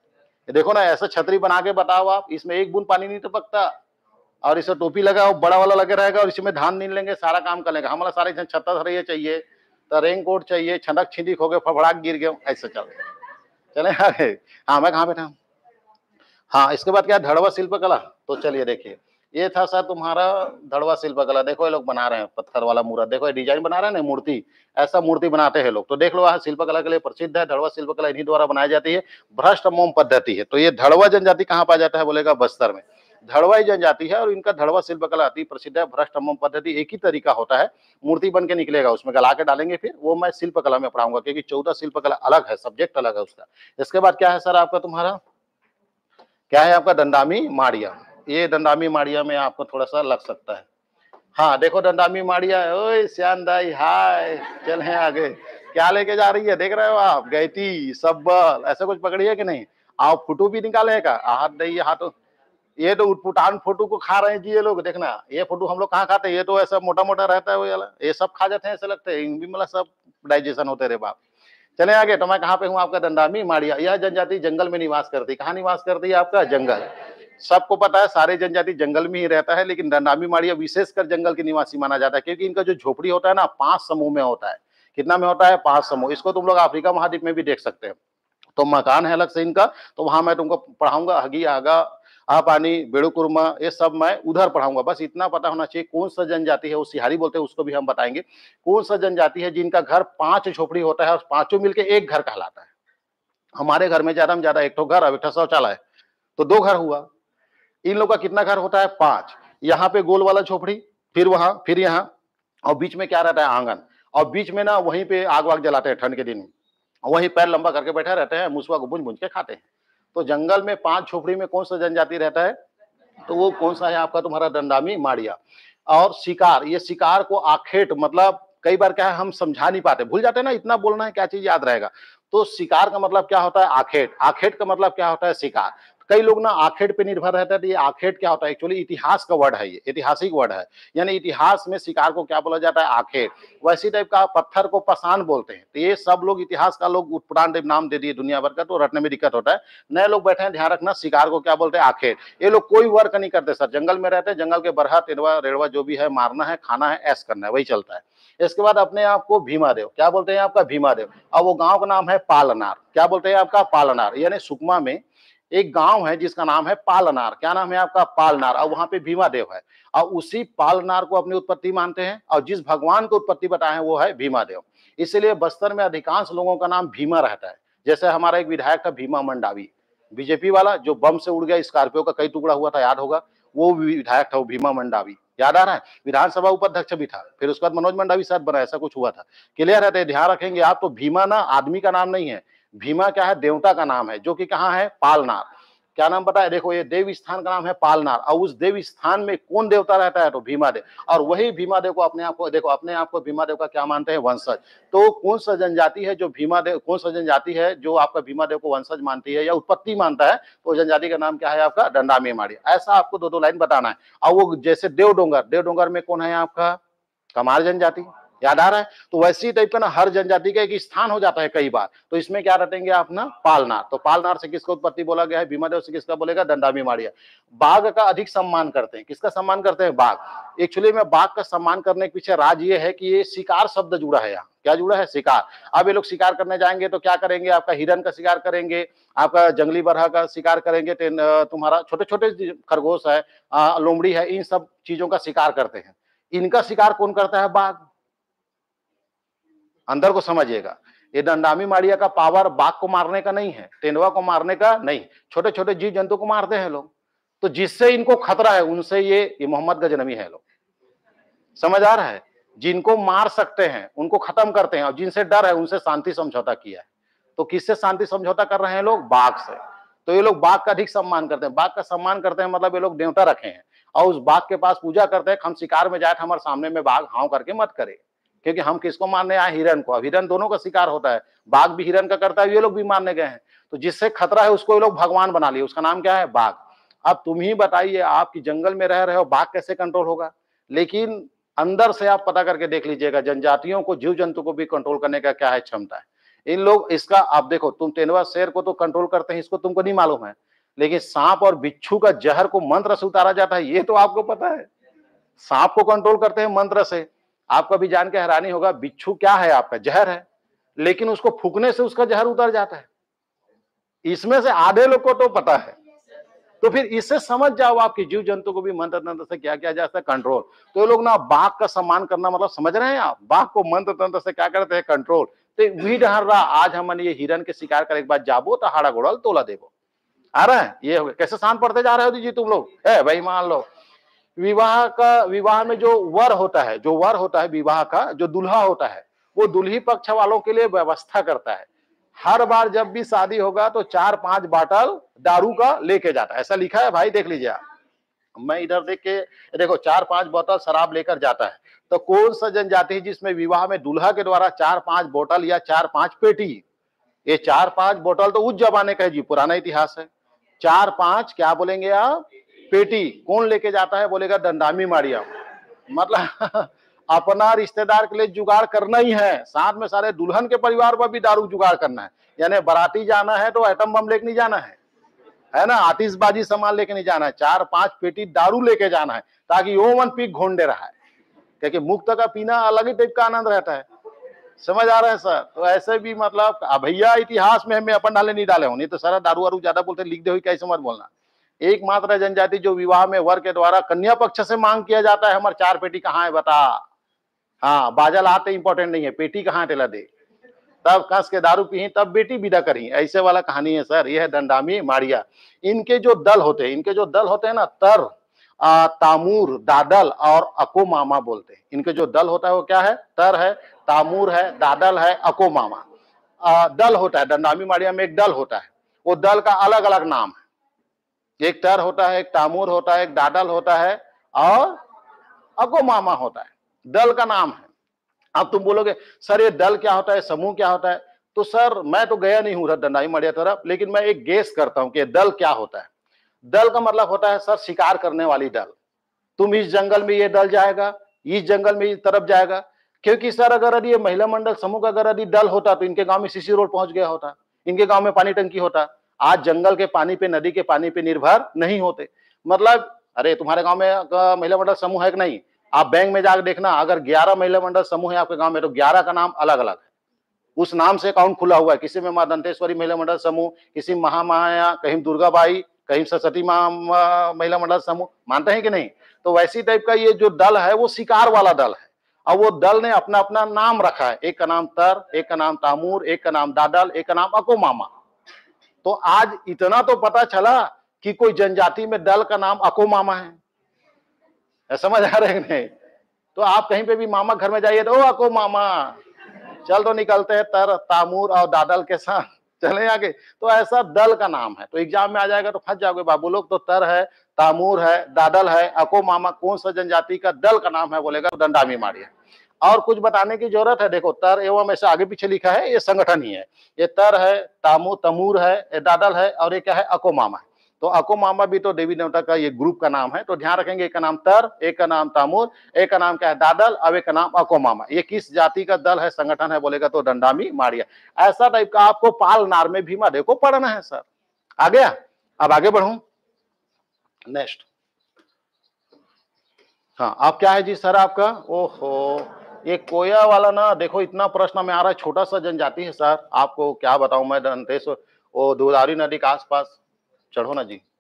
देखो ना, ऐसा छतरी बना के बताओ आप, इसमें एक बूंद पानी नहीं टपकता। और इसे टोपी लगाओ, बड़ा वाला लगे रहेगा, और इसमें धान नहीं लेंगे, सारा काम कर लेगा। हमारा सारे छत्ता धरिए चाहिए, तो रेन कोट चाहिए, छनक छिंदिक हो गए, फफड़ाक गिर गए, ऐसे चल रहे चले आगे। हाँ मैं कहाँ बैठा हूँ? हाँ इसके बाद क्या? धड़वा शिल्पकला। तो चलिए देखिए, ये था सर तुम्हारा धड़वा शिल्पकला। देखो ये लोग बना रहे हैं पत्थर वाला मूर्त। देखो ये डिजाइन बना रहे हैं ना, मूर्ति, ऐसा मूर्ति बनाते हैं लोग। तो देख लो, यहाँ शिल्पकला के लिए प्रसिद्ध है। धड़वा शिल्पकला इन्हीं द्वारा बनाई जाती है। भ्रष्ट मोम पद्धति है। तो ये धड़वा जनजाति कहाँ पाया जाता है बोलेगा? बस्तर में। धड़वाई जनजाति है और इनका धड़वा शिल्पकला अति प्रसिद्ध है। भ्रष्ट मोम पद्धति एक ही तरीका होता है, मूर्ति बन के निकलेगा, उसमें गला के डालेंगे, फिर वो मैं शिल्पकला में पढ़ाऊंगा, क्योंकि चौदह शिल्पकला अलग है, सब्जेक्ट अलग है उसका। इसके बाद क्या है सर आपका तुम्हारा? क्या है आपका? दंडामी माड़िया। ये दंडामी माड़िया में आपको थोड़ा सा लग सकता है। हाँ देखो दंडामी माड़िया। ओए श्यानदाई हाय, चल हैं आगे। क्या लेके जा रही है देख रहे हो आप? गैती, सब्बल, ऐसा कुछ पकड़ी है कि नहीं? आओ फोटो भी निकाले का? हाथ नहीं, हाथ। ये तो उटपुटान फोटो को खा रहे हैं जी ये लोग। देखना ये फोटो हम लोग कहाँ खाते हैं? ये तो ऐसा मोटा मोटा रहता है वो वाला, ये सब खा जाते हैं, ऐसे लगते हैं इनमें मतलब सब डाइजेशन होते रहे बाप। चले आगे। तो मैं कहाँ पे हूँ? आपका दंडामी माड़िया। यह जनजाति जंगल में निवास करती। कहाँ निवास करती है? आपका जंगल। सबको पता है सारे जनजाति जंगल में ही रहता है, लेकिन दंडामी माड़िया विशेषकर जंगल के निवासी माना जाता है, क्योंकि इनका जो झोपड़ी होता है ना, पांच समूह में होता है। कितना में होता है? पांच समूह। इसको तुम लोग अफ्रीका महाद्वीप में भी देख सकते हैं। तो मकान है अलग से इनका। तो वहां मैं तुमको पढ़ाऊंगा हगी आगा, आ पानी, बेड़ुकुरमा, ये सब मैं उधर पढ़ाऊंगा। बस इतना पता होना चाहिए कौन सा जनजाति है, वो सिहारी बोलते हैं, उसको भी हम बताएंगे। कौन सा जनजाति है जिनका घर पांच झोपड़ी होता है और पांचों मिलके एक घर कहलाता है। हमारे घर में ज्यादा में ज्यादा एक तो घर और एक शौचालय, तो दो घर हुआ। इन लोग का कितना घर होता है? पांच। यहाँ पे गोल वाला झोपड़ी, फिर वहां, फिर यहाँ, और बीच में क्या रहता है? आंगन। और बीच में ना वहीं पे आग वाग जलाते हैं ठंड के दिन में, वहीं पैर लंबा करके बैठे रहते हैं, मुसवा को बुंज बुंज के खाते हैं। तो जंगल में पांच झोपड़ी में कौन सा जनजाति रहता है? तो वो कौन सा है आपका? तुम्हारा दंडामी माड़िया। और शिकार, ये शिकार को आखेट, मतलब कई बार क्या है हम समझा नहीं पाते, भूल जाते हैं ना, इतना बोलना है क्या चीज याद रहेगा। तो शिकार का मतलब क्या होता है? आखेट। आखेट का मतलब क्या होता है? शिकार। कई लोग ना आखेट पे निर्भर रहता है। तो ये आखेट क्या होता है? एक्चुअली इतिहास का वर्ड है, ये ऐतिहासिक वर्ड है। यानी इतिहास में शिकार को क्या बोला जाता है? आखेट। वैसी टाइप का पत्थर को पसान बोलते हैं। तो ये सब लोग इतिहास का लोग उटपुटान टाइप नाम दे दिए दुनिया भर का, तो रटने में दिक्कत होता है। नए लोग बैठे हैं, ध्यान रखना, शिकार को क्या बोलते हैं? आखेट। ये लोग कोई वर्क नहीं करते सर, जंगल में रहते हैं, जंगल के बरहा टेढ़वा रेड़वा जो भी है मारना है, खाना है, ऐश करना है, वही चलता है। इसके बाद अपने आप को भीमा देव, क्या बोलते हैं आपका भीमा देव। अब वो गांव का नाम है पालनार, क्या बोलते हैं आपका पालनार, यानी सुकमा में एक गांव है जिसका नाम है पालनार, क्या नाम है आपका पालनार, और वहां पे भीमा देव है, और उसी पालनार को अपनी उत्पत्ति मानते हैं, और जिस भगवान को उत्पत्ति बताए हैं वो है भीमा देव। इसीलिए बस्तर में अधिकांश लोगों का नाम भीमा रहता है। जैसे हमारा एक विधायक था भीमा मंडावी, बीजेपी वाला, जो बम से उड़ गया, स्कॉर्पियो का कई टुकड़ा हुआ था, याद होगा, वो विधायक था, वो भीमा मंडावी, याद आ रहा है। विधानसभा उपाध्यक्ष भी था, फिर उसके बाद मनोज मंडावी शायद बना, ऐसा कुछ हुआ था। क्लियर है, तो ध्यान रखेंगे आप। तो भीमा ना आदमी का नाम नहीं है, भीमा क्या है, देवता का नाम है, जो कि कहाँ है, पालनार। क्या नाम पता है, देखो ये देव स्थान का नाम है पालनार, और उस देव स्थान में कौन देवता रहता है, तो भीमा देव। और वही भीमा देव को अपने आप को, देखो अपने आप को भीमा देव का क्या मानते हैं, वंशज। तो कौन सा जनजाति है जो भीमा देव, कौन सा जनजाति है जो आपका भीमा देव को वंशज मानती है या उत्पत्ति मानता है, तो जनजाति का नाम क्या है आपका, दंडामी माड़िया। ऐसा आपको दो दो लाइन बताना है। और वो जैसे देव डोंगर, देव डोंगर में कौन है आपका, कमार जनजाति, याद आ रहा है। तो वैसी टाइप का ना हर जनजाति का एक स्थान हो जाता है कई बार, तो इसमें क्या रटेंगे आप ना, पालनार। तो पालनार से किसका उत्पत्ति बोला गया है, भीमादेव से किसका बोलेगा, दंडामी माड़िया। बाघ का अधिक सम्मान करते हैं, किसका सम्मान करते हैं, बाघ। एक्चुअली में बाघ का सम्मान करने के पीछे राज ये है कि ये शिकार शब्द जुड़ा है, यहाँ क्या जुड़ा है, शिकार। अब ये लोग शिकार करने जाएंगे तो क्या करेंगे, आपका हिरन का शिकार करेंगे, आपका जंगली बरहा का शिकार करेंगे, तुम्हारा छोटे छोटे खरगोश है, लोमड़ी है, इन सब चीजों का शिकार करते हैं। इनका शिकार कौन करता है, बाघ। अंदर को समझिएगा, ये दंडामी माड़िया का पावर बाघ को मारने का नहीं है, तेंदुआ को मारने का नहीं, छोटे छोटे जीव जंतु को मारते हैं लोग। तो जिससे इनको खतरा है उनसे ये ये मोहम्मद गजनवी है लोग, समझ आ रहा है। जिनको मार सकते हैं उनको खत्म करते हैं, और जिनसे डर है उनसे शांति समझौता किया है। तो किससे शांति समझौता कर रहे हैं लोग, बाघ से। तो ये लोग बाघ का अधिक सम्मान करते हैं। बाघ का सम्मान करते हैं मतलब ये लोग देवता रखे हैं, और उस बाघ के पास पूजा करते हैं, हम शिकार में जाए तो हमारे सामने में बाघ हाव करके मत करे, क्योंकि हम किसको मारने आए, हिरन को। हिरन दोनों का शिकार होता है, बाघ भी हिरन का करता है, ये लोग भी मारने गए हैं। तो जिससे खतरा है उसको ये लोग भगवान बना लिए, उसका नाम क्या है, बाघ। अब तुम ही बताइए, आपकी जंगल में रह रहे हो, बाघ कैसे कंट्रोल होगा। लेकिन अंदर से आप पता करके देख लीजिएगा, जनजातियों को, जीव जंतु को भी कंट्रोल करने का क्या है, क्षमता है इन लोग। इसका आप देखो, तुम तेंदुआ शेर को तो कंट्रोल करते हैं, इसको तुमको नहीं मालूम है, लेकिन सांप और बिच्छू का जहर को मंत्र से उतारा जाता है, ये तो आपको पता है। सांप को कंट्रोल करते हैं मंत्र से। आपका भी जान के हैरानी होगा, बिच्छू क्या है आपका, जहर है, लेकिन उसको फूकने से उसका जहर उतर जाता है। इसमें से आधे लोग को तो पता है। तो फिर इससे समझ जाओ आपकी जीव जंतु को भी मंत्र तंत्र से क्या किया जाता है, कंट्रोल। तो ये लोग ना बाघ का सम्मान करना मतलब समझ रहे हैं आप, बाघ को मंत्र तंत्र से क्या करते हैं, कंट्रोल। तो वही डहर रहा, आज हमने ये हिरन के शिकार कर एक बार जाबो तो हाड़ा गोड़ल तोला देवो, आ रहा है। ये हो गया, कैसे शांत पढ़ते जा रहे हो जी तुम लोग, है भाई। मान लो विवाह का, विवाह में जो वर होता है, जो वर होता है विवाह का, जो दुल्हा होता है, वो दुल्ही पक्ष वालों के लिए व्यवस्था करता है। हर बार जब भी शादी होगा तो चार पांच बाटल दारू का लेके जाता है, ऐसा लिखा है भाई, देख लीजिए आप। मैं इधर देख के देखो, चार पांच बोतल शराब लेकर जाता है। तो कौन सा जनजाति है जिसमें विवाह में दूल्हा के द्वारा चार पांच बोतल या चार पांच पेटी, ये चार पांच बोतल तो उस जमाने का है जी, पुराना इतिहास है। चार पांच क्या बोलेंगे आप, पेटी कौन लेके जाता है, बोलेगा दंडामी माड़िया। मतलब अपना रिश्तेदार के लिए जुगाड़ करना ही है, साथ में सारे दुल्हन के परिवार पर भी दारू जुगाड़ करना है। यानी बाराती जाना है तो एटम बम लेके नहीं जाना है, है ना, आतिशबाजी सामान लेके नहीं जाना है, चार पांच पेटी दारू लेके जाना है, ताकि ओवन पीक घोंडे रहा है। क्योंकि मुक्त का पीना अलग ही टाइप का आनंद रहता है, समझ आ रहा है सर। तो ऐसे भी मतलब भैया इतिहास में हमें अपन डाले नहीं डाले हो, नहीं तो सारा दारू वारू ज्यादा बोलते लिख दे हुई, कैसे मत बोलना। एकमात्र जनजाति जो विवाह में वर के द्वारा कन्या पक्ष से मांग किया जाता है, हमारे चार पेटी कहाँ है बता। हाँ, बाजा लाते इंपॉर्टेंट नहीं है, पेटी कहाँ टेला दे, तब कस के दारू पी तब बेटी विदा करी, ऐसे वाला कहानी है सर। ये है दंडामी माड़िया। इनके जो दल होते हैं, इनके जो दल होते हैं ना, तर, आ, तामूर, दादल और अको मामा बोलते हैं। इनके जो दल होता है वो क्या है, तर है, तामूर है, दादल है, अको मामा आ, दल होता है। दंडामी माड़िया में एक दल होता है, वो दल का अलग अलग नाम है, एक तर होता है, एक तामूर होता है, एक दादल होता है और अको मामा होता है, दल का नाम है। अब तुम बोलोगे सर ये दल क्या होता है, समूह क्या होता है, तो सर मैं तो गया नहीं हूं दंडामी माड़िया तरफ, लेकिन मैं एक गेस करता हूं कि दल क्या होता है। दल का मतलब होता है सर शिकार करने वाली दल। तुम इस जंगल में ये दल जाएगा, इस जंगल में इस तरफ जाएगा, क्योंकि सर अगर ये महिला मंडल समूह का अगर यदि दल होता तो इनके गांव में सीसी रोड पहुंच गया होता, इनके गांव में पानी टंकी होता, आज जंगल के पानी पे, नदी के पानी पे निर्भर नहीं होते। मतलब अरे तुम्हारे गांव में महिला मंडल समूह है कि नहीं, आप बैंक में जाकर देखना, अगर ग्यारह महिला मंडल समूह है आपके गांव में तो ग्यारह का नाम अलग अलग है, उस नाम से अकाउंट खुला हुआ है। किसी में मां दंतेश्वरी महिला मंडल समूह, किसी महामाया, कहीं दुर्गाबाई, कहीं सरस्वती मां महिला मंडल समूह, मानते हैं कि नहीं? तो वैसी टाइप का ये जो दल है वो शिकार वाला दल है, और वो दल ने अपना अपना नाम रखा है, एक का नाम तर, एक का नाम तामूर, एक का नाम दादल, एक का नाम अको मामा। तो आज इतना तो पता चला कि कोई जनजाति में दल का नाम अको मामा है, समझ आ रहे हैं नहीं? तो आप कहीं पे भी मामा घर में जाइए तो ओ अको मामा, चल तो निकलते हैं तर, तामूर और दादल के साथ, चले आगे। तो ऐसा दल का नाम है, तो एग्जाम में आ जाएगा तो फंस जाओगे बाबू लोग। तो तर है, तामूर है, दादल है, अको मामा कौन सा जनजाति का दल का नाम है बोलेगा तो दंडामी मारिए। और कुछ बताने की जरूरत है? देखो तर एवं ऐसे आगे पीछे लिखा है, ये संगठन ही है। ये तर है, तामू तमूर है, ये दादल है, और ये क्या है? अको मामा है। तो अको मामा भी तो देवी देवता का ये ग्रुप का नाम है। तो ध्यान रखेंगे, एक का नाम तर, एक का नाम तामूर, एक का नाम क्या है? दादल, अब एक का नाम अको मामा। ये किस जाति का दल है, संगठन है बोलेगा तो दंडामी मारिया। ऐसा टाइप का आपको पाल नार में भीमा देखो पढ़ना है सर। आ गया? अब आगे बढ़ूं, नेक्स्ट। हाँ, आप क्या है जी सर आपका? ओहो, ये कोया वाला ना देखो, इतना प्रश्न में आ रहा है, छोटा सा जनजाति है सर, आपको क्या बताऊं मैं। दंतेश्वर वो गोदावरी नदी के आसपास, चढ़ो ना जी।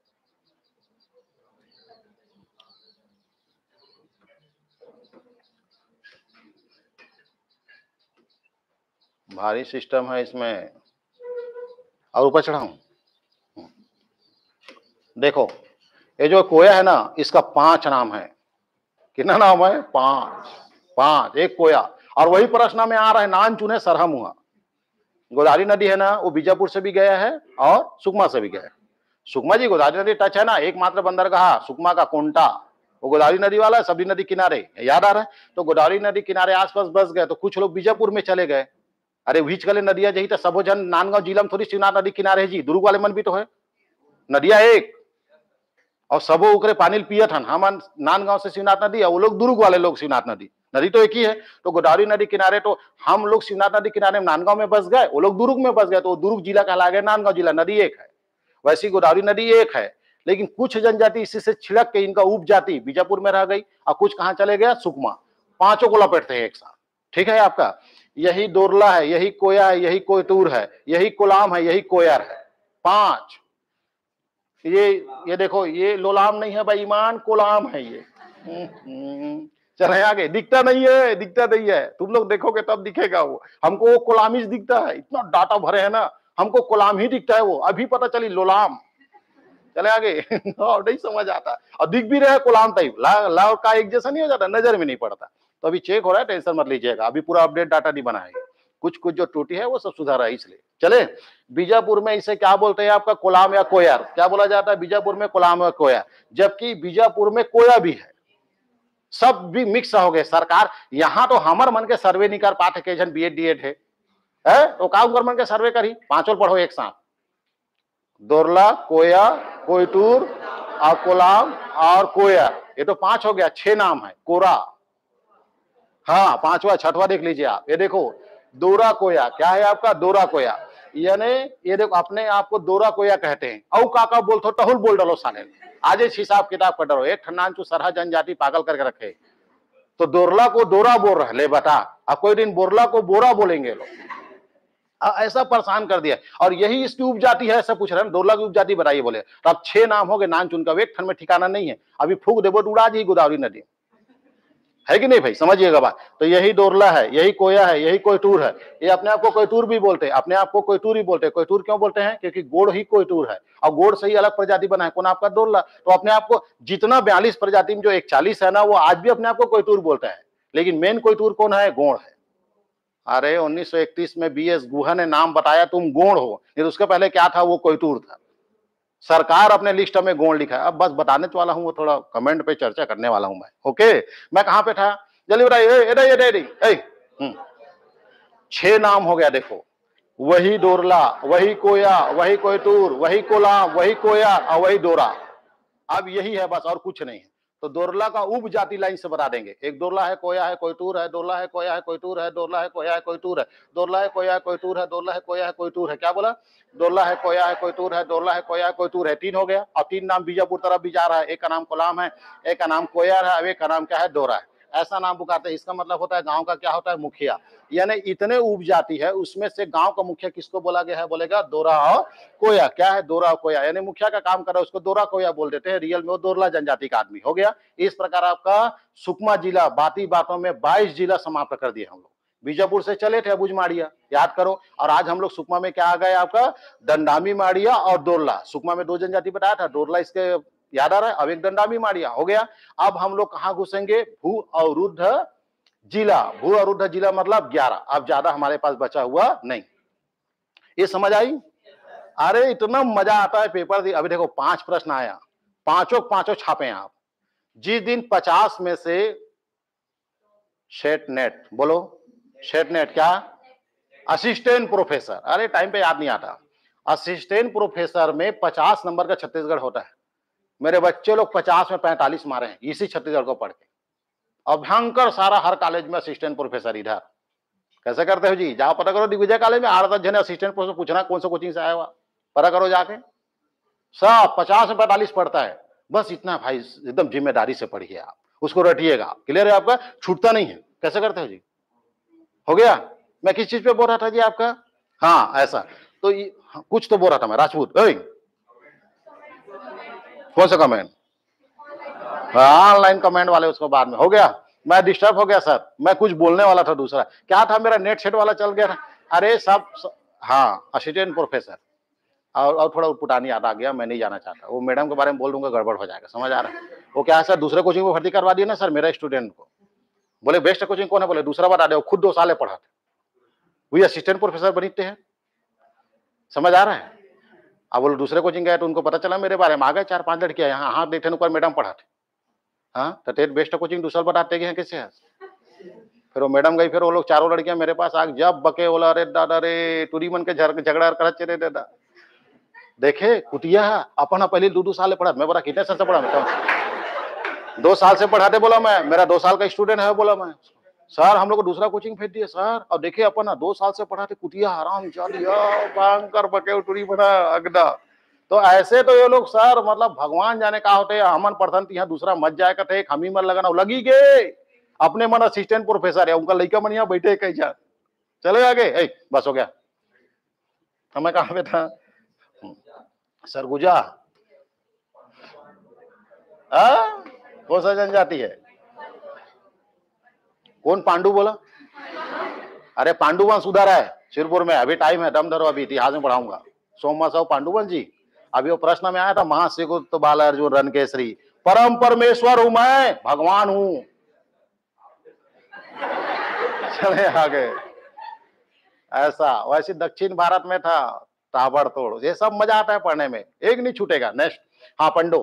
भारी सिस्टम है इसमें, और ऊपर चढ़ाऊं। देखो ये जो कोया है ना, इसका पांच नाम है। कितना नाम है? पांच। पांच, एक कोया। और वही प्रश्न में आ रहा है, नान चुने सरहा मुहा। गोदावरी नदी है ना, वो बीजापुर से भी गया है और सुकमा से भी गया है। सुकमा जी गोदावरी नदी टच है ना, एकमात्र बंदरगाह सुकमा का कोंटा, वो गोदावरी नदी वाला है, सभी नदी किनारे, याद आ रहा है? तो गोदावरी नदी किनारे आसपास बस गए तो कुछ लोग बीजापुर में चले गए। अरे बीच कले नदिया जही तो सबो जन नांदगांव जिला में थोड़ी शिवनाथ नदी किनारे है जी, दुर्ग वाले मन भी तो है, नदिया एक और सबो उकरे पानी पियत हन। हम नांदगांव से शिवनाथ नदी है, वो लोग दुर्ग वाले लोग शिवनाथ नदी, नदी तो एक ही है। तो गोदावरी नदी किनारे, तो हम लोग शिवनाथ नदी किनारे नांदगांव में बस गए, वो लोग दुर्ग में बस गए, तो दुर्ग जिला कहला गया, नांदगांव जिला, नदी एक है। वैसी गोदावरी नदी एक है, लेकिन कुछ जनजाति इसी से छिड़क के इनका उप जाति बीजापुर में रह गई, और कुछ कहां चले गया? सुकमा। पांचों को लपेटते हैं एक साथ, ठीक है आपका? यही दोरला है, यही कोया है, यही कोयटूर है, यही कोलाम है, यही कोयर है। पांच। ये ये देखो, ये लोलाम नहीं है भाई, ईमान कोलाम है ये। चले आगे, दिखता नहीं है, दिखता नहीं है, तुम लोग देखोगे तब दिखेगा वो। हमको वो कोलामिज दिखता है, इतना डाटा भरे है ना, हमको कोलाम ही दिखता है वो, अभी पता चली लोलाम। चले आगे। और नहीं समझ आता, और दिख भी रहे कोलाम टाइप, ला, ला का एक जैसा नहीं हो जाता, नजर में नहीं पड़ता। तो अभी चेक हो रहा है, टेंशन मत लीजिएगा, अभी पूरा अपडेट डाटा नहीं बना है, कुछ कुछ जो टूटी है वो सब सुधारा है इसलिए। चले, बीजापुर में इसे क्या बोलते हैं आपका? कोलाम या कोयर, क्या बोला जाता है बीजापुर में? कोलाम या कोया। जबकि बीजापुर में कोया भी है, सब भी मिक्स हो गए। सरकार यहाँ तो हमर मन के सर्वे नहीं कर पाते, के जन बीएड डीएड है, है? तो काम कर मन के सर्वे करी, पांचों पढ़ो एक साथ, दोरला, कोया, कोयटूर और कोलाम और कोयर, ये तो पांच हो गया, छह नाम है। कोरा, हाँ पांचवा, छठवा देख लीजिए आप, ये देखो दोरा कोया, क्या है आपका? दोरा कोया, यानी ये देखो अपने आप को दोरा कोया कहते हैं। औ काका बोलते टहुल बोल डालो साले, आज इस हिसाब किताब कर डरो, एक ठन्नांचू सरहा जनजाति पागल करके रखे। तो दोरला को दोरा बोल रहे ले बता, अब कोई दिन बोरला को बोरा बोलेंगे लोग, ऐसा परेशान कर दिया। और यही इसकी उपजाति है, ऐसा पूछ रहे हैं, दोरला की उपजाति बताइए बोले, तो अब छह नाम हो गए, नान चुन का, एक ठन में ठिकाना नहीं है। अभी फूक देवो तो उड़ा जी गोदावरी नदी, है कि नहीं भाई? समझिएगा बात। तो यही दोरला है, यही कोया है, यही कोयटूर है। ये अपने आप को कोयटूर भी बोलते हैं, अपने आप को कोयटूर ही बोलते हैं। कोयटूर क्यों बोलते हैं? क्योंकि गोड़ ही कोयटूर है, और गोड़ से ही अलग प्रजाति बना है, कौन? आपका दोरला। तो अपने आप को जितना बयालीस प्रजाति में जो इकतालीस है ना, वो आज भी अपने आप को कोयटूर बोलते हैं, लेकिन मेन कोयटूर कौन है? गोड़ है। अरे उन्नीस सौ इकतीस में बी एस गुहा ने नाम बताया, तुम गोड़ हो, नहीं तो उसके पहले क्या था? वो कोयटूर था। सरकार अपने लिस्ट में गोड़ लिखा है। अब बस बताने वाला हूं, वो थोड़ा कमेंट पे चर्चा करने वाला हूं मैं। ओके, मैं कहां पे था? जल्दी बताइए। छह नाम हो गया, देखो, वही दोरला, वही कोया, वही कोयटूर, वही कोलाम, वही कोया और वही दोरा। अब यही है बस, और कुछ नहीं है। तो दोरला का उप जाति लाइन से बता देंगे, एक दोरला है, कोया है, कोयटूर है, दोरला है, कोया है, कोयटूर है, दोरला है, कोया है, कोयटूर है, दोरला है, कोया है, कोयटूर है, दोरला है, कोया है, कोयटूर है। क्या बोला? दोरला है, कोया है, कोयटूर है, दोरला है, कोया है, कोयटूर है। तीन हो गया, और तीन नाम बीजापुर तरफ भी जा रहा है, एक का नाम कोलाम है, एक का नाम कोयर है, एक का नाम क्या है? दोरा है। ऐसा नाम पुकारते हैं। इसका मतलब होता है गांव का क्या होता है, मुखिया। यानी इतने उप जाति है, उसमें से गांव का मुखिया किसको बोला गया है, बोलेगा दोरा और कोया। क्या है, दोरा और कोया, यानी मुखिया का काम कर रहा है उसको दोरा कोया बोल देते हैं, रियल में वो दोरला जनजाति का आदमी हो गया। इस प्रकार आपका सुकमा जिला बाती बातों में बाईस जिला समाप्त कर दिए हम लोग। बीजापुर से चले थे अबुझ माड़िया, याद करो, और आज हम लोग सुकमा में क्या आ गए, आपका दंडामी माड़िया और दोरला। सुकमा में दो जनजाति बताया था, दोरला इसके याद आ रहा है, अब एक दंडामी माड़िया हो गया। अब हम लोग कहां घुसेंगे, भू अवरुद्ध जिला। भू अवरुद्ध जिला मतलब ग्यारह, अब ज्यादा हमारे पास बचा हुआ नहीं। ये समझ आई? अरे इतना मजा आता है पेपर दी। अभी देखो पांच प्रश्न आया, पांचों पांचों छापे हैं आप। जिस दिन पचास में से शेट नेट, बोलो शेट नेट क्या, असिस्टेंट प्रोफेसर, अरे टाइम पे याद नहीं आता। असिस्टेंट प्रोफेसर में पचास नंबर का छत्तीसगढ़ होता है। मेरे बच्चे लोग पचास में पैंतालीस मारे हैं इसी छत्तीसगढ़ को पढ़ के। अब भयंकर सारा हर कॉलेज में असिस्टेंट प्रोफेसर। इधर कैसे करते हो जी, जाओ पता करो, दिग्विजय कॉलेज में आठ दस जने असिस्टेंट प्रोफेसर, पूछना कौन सा कोचिंग से आया हुआ, पता करो जाके। सब पचास में पैंतालीस पढ़ता है, बस इतना भाई, एकदम जिम्मेदारी से पढ़िए आप, उसको रटिएगा, क्लियर है आपका, छूटता नहीं है। कैसे करते हो जी, हो गया? मैं किस चीज पे बोल रहा था जी आपका, हाँ ऐसा तो ये, हाँ, कुछ तो बोल रहा था मैं, राजपूत। कौन सा कमेंट, ऑनलाइन कमेंट वाले, उसको बाद में हो गया। मैं डिस्टर्ब हो गया सर, मैं कुछ बोलने वाला था दूसरा, क्या था, मेरा नेट सेट वाला चल गया था। अरे सब, सब हाँ असिस्टेंट प्रोफेसर, और, और थोड़ा उटपुटानी याद आ गया, मैं नहीं जाना चाहता, वो मैडम के बारे में बोल दूंगा गड़बड़ हो जाएगा, समझ आ रहा है। वो क्या है सर, दूसरे कोचिंग में भर्ती करवा दिया ना सर मेरा स्टूडेंट को। बोले बेस्ट कोचिंग कौन है, बोले दूसरा बता दे, खुद दो साल पढ़ा थे, वही असिस्टेंट प्रोफेसर बनते हैं, समझ आ रहा है। अब बोले दूसरे कोचिंग गए तो उनको पता चला मेरे बारे में, आ गए चार पांच लड़कियां यहाँ, हाथ देखे ऊपर मैडम पढ़ाते, हाँ तो बेस्ट कोचिंग दूसरा बताते हैं कैसे है। फिर वो मैडम गई, फिर वो लोग चारों लड़कियां मेरे पास आ, जब बके बोला, अरे दादा रे टूरी मन के झगड़ा कर चले दादा, देखे कुटिया अपना पहले दो दो साल पढ़ा, मैं बोला कितने साल से पढ़ा, मैं दो साल से पढ़ाते, बोला मैं मेरा दो साल का स्टूडेंट है, बोला मैं सर हम लोग को दूसरा कोचिंग भेज दिए सर, और देखिए अपना दो साल से पढ़ाते, कुटिया हराम जादिया भयंकर बके टूरी बना अगदा। तो ऐसे तो ये लोग सर मतलब भगवान जाने का होते हैं, हमन पढ़थन यहाँ दूसरा मत जाए करते, हम ही मन लगाना लगी गे, अपने मन असिस्टेंट प्रोफेसर है, उनका लड़का मन यहाँ बैठे कैसा, चलो आगे, ए, बस हो गया। हमें कहा पे था सरगुजा, कौन सा जनजाति है, कौन पांडु बोला, अरे पांडुवंश उधर है शिरपुर में, अभी टाइम है, दम धरो, अभी इतिहास में पढ़ाऊंगा। सोमवार साहब पांडुवंश जी, अभी वो प्रश्न में आया था, महाश्रीगुप्त बाल अर्जुन रन केसरी, परम परमेश्वर हूं मैं, भगवान हूं। चले आगे, ऐसा वैसे दक्षिण भारत में था ताबड़तोड़, ये सब मजा आता है पढ़ने में, एक नहीं छूटेगा। नेक्स्ट, हाँ पांडव,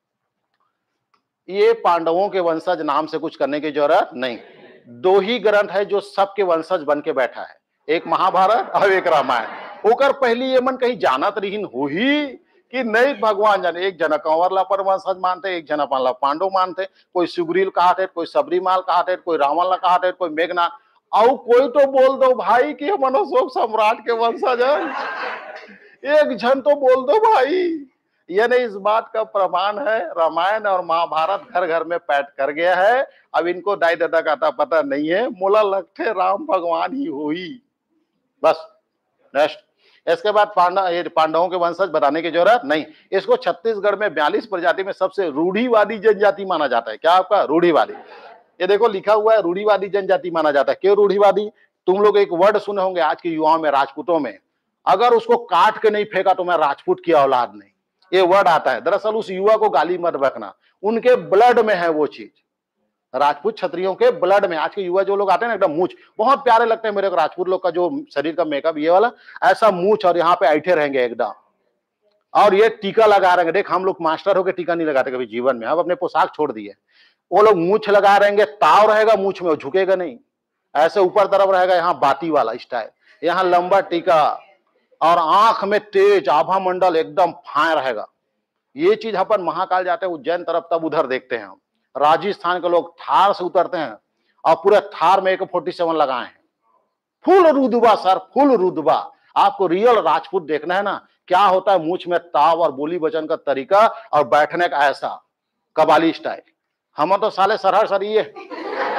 ये पांडवों के वंशज नाम से कुछ करने की जरूरत नहीं, दो ही ग्रंथ है जो सबके वंशज बन के बैठा है, एक महाभारत और एक रामायण। ओकर पहली ये मन कहीं जानत रहीन हो ही कि नहीं भगवान जाने, एक जना कंवर ला पर वंशज मानते, एक जना अपन ला पांडव मानते, कोई सुग्रीव कहते, कोई सबरीमाल कहते, कोई रावण ला कहते, कोई मेघनाथ, और कोई तो बोल दो भाई कि हम अशोक सम्राट के वंशज है, एक जन तो बोल दो भाई। ये नहीं, इस बात का प्रमाण है रामायण और महाभारत घर घर में पैठ कर गया है। अब इनको दाई दादा का आता पता नहीं है, मोला लगते राम भगवान ही हो ही, बस। नेक्स्ट, इसके बाद पांडव पांडवों के वंशज बताने की जरूरत नहीं। इसको छत्तीसगढ़ में बयालीस प्रजाति में सबसे रूढ़िवादी जनजाति माना जाता है। क्या आपका रूढ़िवादी, ये देखो लिखा हुआ है रूढ़िवादी जनजाति माना जाता है। क्यों रूढ़िवादी, तुम लोग एक वर्ड सुने होंगे आज के युवाओं में, राजपूतों में, अगर उसको काट के नहीं फेंका तो मैं राजपूत की औलाद नहीं, ये वर्ड आता है। दरअसल उस युवा को गाली मत बकना, उनके ब्लड में है वो चीज, राजपूत क्षत्रियों के ब्लड में। आज के युवा जो लोग आते हैं ना, एकदम मूछ बहुत प्यारे लगते हैं मेरे को, राजपूत लोग का जो शरीर का मेकअप ये वाला, ऐसा मूछ, और यहाँ पे ऐठे रहेंगे एकदम, और ये टीका लगा रहेंगे। देख हम लोग मास्टर होकर टीका नहीं लगाते कभी जीवन में, हम अपने पोशाक छोड़ दिए, वो लोग मूछ लगा रहेंगे, ताव रहेगा मूछ में, वो झुकेगा नहीं, ऐसे ऊपर तरफ रहेगा, यहाँ बाती वाला स्टाइल, यहाँ लंबा टीका, और आंख में तेज आभा मंडल एकदम फाय रहेगा। ये चीज अपन महाकाल जाते हैं उज्जैन तरफ, तब उधर देखते हैं हम। राजस्थान के लोग थार से उतरते हैं और पूरे थार में एक फोर्टी सेवन लगाए हैं, फुल रुदबा सर, फुल रुदबा। आपको रियल राजपूत देखना है ना, क्या होता है मूछ में ताव और बोली वचन का तरीका और बैठने का ऐसा कबाली स्टाइल। हम तो साले सरहर सर ये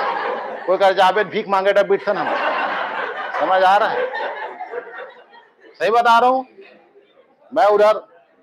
कोई कर जावे भीख मांगे डब बिठन हम, समझ आ रहा है? सही बता रहा हूं मैं। उधर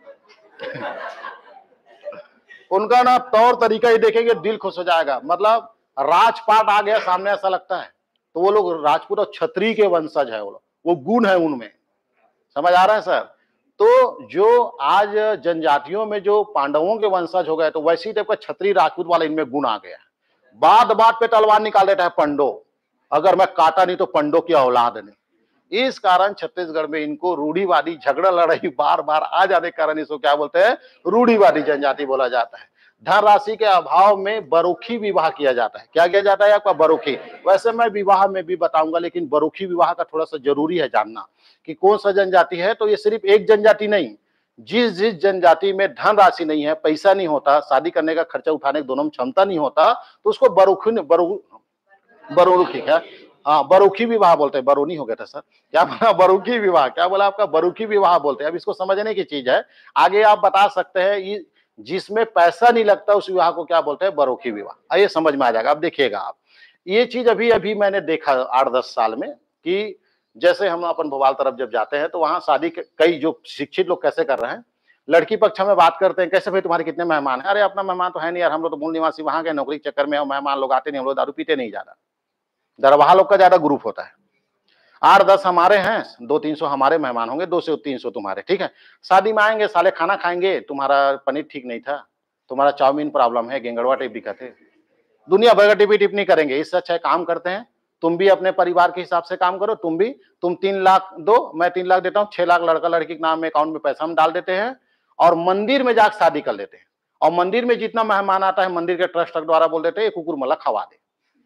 उनका ना तौर तरीका ही देखेंगे दिल खुश हो जाएगा। मतलब राजपाट आ गया सामने ऐसा लगता है, तो वो लोग राजपूत और क्षत्रिय के वंशज है, वो लोग, वो गुण है उनमें। समझ आ रहा है सर? तो जो आज जनजातियों में जो पांडवों के वंशज हो गए, तो वैसी टाइप का क्षत्रिय राजपूत वाला इनमें गुण आ गया है। बात बात पे तलवार निकाल देता है पंडो, अगर मैं काटा नहीं तो पंडो की औलाद नहीं। इस कारण छत्तीसगढ़ में इनको रूढ़िवादी झगड़ा लड़ाई बार बार आ जाने के कारण इसको क्या बोलते हैं? रूढ़िवादी जनजाति बोला जाता है। धनराशि के अभाव में बरूखी विवाह किया जाता है। क्या किया जाता है आपका? बरूखी। वैसे मैं विवाह में भी बताऊंगा, लेकिन बरूखी विवाह का थोड़ा सा जरूरी है जानना कि कौन सा जनजाति है। तो ये सिर्फ एक जनजाति नहीं, जिस जिस जनजाति में धन राशि नहीं है, पैसा नहीं होता, शादी करने का खर्चा उठाने का दोनों में क्षमता नहीं होता, तो उसको बरूखी बरू बरूखी है, हाँ बरूखी विवाह बोलते हैं। बरूनी हो गया था सर, क्या बोला? बरूखी विवाह, क्या बोला आपका? बरूखी विवाह बोलते हैं। अब इसको समझने की चीज है, आगे आप बता सकते हैं। ये जिसमें पैसा नहीं लगता उस विवाह को क्या बोलते हैं? बरूखी विवाह। ये समझ में आ जाएगा। अब देखिएगा आप, ये चीज अभी अभी मैंने देखा आठ दस साल में कि जैसे हम अपन भोपाल तरफ जब जाते हैं तो वहां शादी के कई जो शिक्षित लोग कैसे कर रहे हैं, लड़की पक्ष में बात करते हैं, कैसे भाई तुम्हारे कितने मेहमान हैं? अरे अपना मेहमान तो है नहीं यार, हम लोग तो मूल निवासी वहां के, नौकरी के चक्कर में मेहमान लोग आते नहीं, हम लोग दारू पीते नहीं ज्यादा, दरवाहा लोग का ज्यादा ग्रुप होता है। आठ दस हमारे हैं, दो तीन सौ हमारे मेहमान होंगे, दो सौ तीन सौ तुम्हारे, ठीक है। शादी में आएंगे, साले खाना खाएंगे, तुम्हारा पनीर ठीक नहीं था, तुम्हारा चाउमीन प्रॉब्लम है, गेंगड़वा टिप दिखाते, दुनिया भर का टिपी टिप्पणी करेंगे। इससे अच्छा काम करते हैं, तुम भी अपने परिवार के हिसाब से काम करो, तुम भी तुम तीन लाख दो, मैं तीन लाख देता हूँ, छह लाख लड़का लड़की के नाम में अकाउंट में पैसा हम डाल देते हैं और मंदिर में जाकर शादी कर लेते हैं। और मंदिर में जितना मेहमान आता है मंदिर के ट्रस्ट द्वारा बोल देते हैं कुकुर मला खवा दे।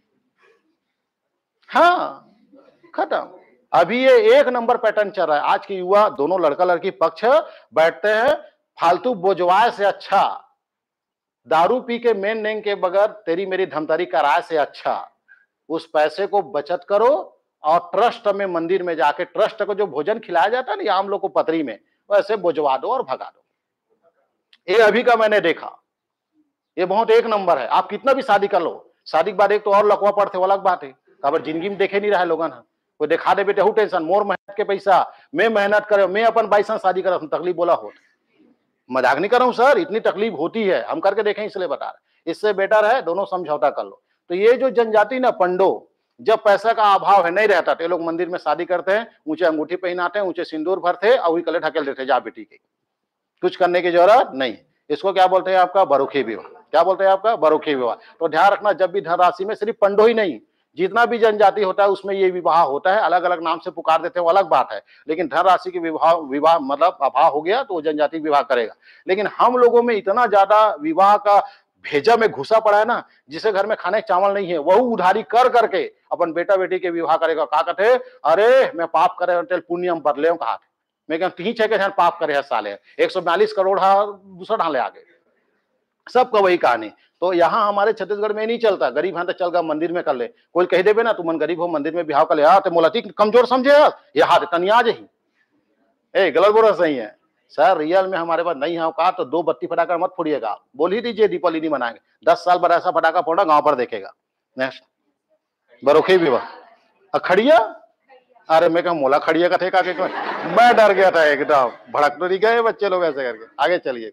हाँ, खत्म। अभी ये एक नंबर पैटर्न चल रहा है। आज के युवा दोनों लड़का लड़की पक्ष बैठते हैं, फालतू बोझवाए से अच्छा, दारू पी के मेन नेंग के बगैर तेरी मेरी धमतरी कराए से अच्छा उस पैसे को बचत करो और ट्रस्ट में मंदिर में जाके ट्रस्ट को जो भोजन खिलाया जाता है ना आम लोग को पतरी में, वैसे बोझवा दो और भगा दो। ये अभी का मैंने देखा, ये बहुत एक नंबर है। आप कितना भी शादी कर लो, शादी के बाद एक तो और लकवा पड़ते वो अलग बात है, खबर जिंदगी में देखे नहीं रहा है लोगन, कोई दिखा दे बेटे हूँ टेंशन, मोर मेहनत के पैसा, मैं मेहनत करे, मैं अपन बाईस शादी कर तकलीफ बोला हो, मजाक नहीं कर रहा हूँ सर, इतनी तकलीफ होती है, हम करके देखें इसलिए बता रहे। इससे बेटर है दोनों समझौता कर लो। तो ये जो जनजाति ना पंडो, जब पैसा का अभाव है नहीं रहता तो लोग मंदिर में शादी करते हैं, ऊंचे अंगूठी पहनाते हैं, ऊंचे सिंदूर भरते और वही कले ढकेल देते, जा बेटी की कुछ करने की जरूरत नहीं। इसको क्या बोलते हैं आपका? बरूखी विवाह। क्या बोलते हैं आपका? बरूखी विवाह। तो ध्यान रखना, जब भी धनराशि में सिर्फ पंडो ही नहीं, जितना भी जनजाति होता है उसमें ये विवाह होता है, अलग अलग नाम से पुकार देते हैं वो अलग बात है, लेकिन धनराशि की विवाह विवाह मतलब अभाव हो गया तो वो जनजाति विवाह करेगा। लेकिन हम लोगों में इतना ज्यादा विवाह का भेजा में घुसा पड़ा है ना, जिसे घर में खाने चावल नहीं है वह उधारी कर करके अपन बेटा बेटी के विवाह करेगा। का कहते, अरे मैं पाप करे पुण्यम बदले कहा मैं तीन छह के पाप करे साले एक सौ बयालीस करोड़ दूसरा ढाले आगे, सबका वही कहानी। तो यहाँ हमारे छत्तीसगढ़ में नहीं चलता, गरीब है तो चल गया मंदिर में कर ले, कोई कह देवे ना तुम गरीब हो मंदिर में बिहाव कर ले, हाँ तो मोलती कमजोर समझे ये हाथ तनिया ही ए गलत बोल सही है सर। रियल में हमारे पास नहीं है कहा तो दो बत्ती फटाकर मत फोड़िएगा, बोल ही दीजिए दीपावली नहीं मनाएंगे, दस साल बाद ऐसा फटाका फोड़ा गांव पर देखेगा। नेक्स्ट बरोखी विवाह, अखड़िया, अरे मैं कहा मोला खड़िया का थे का मैं डर गया था एकदम, भड़क तो नहीं गए बच्चे लोग ऐसे करके। आगे चलिए,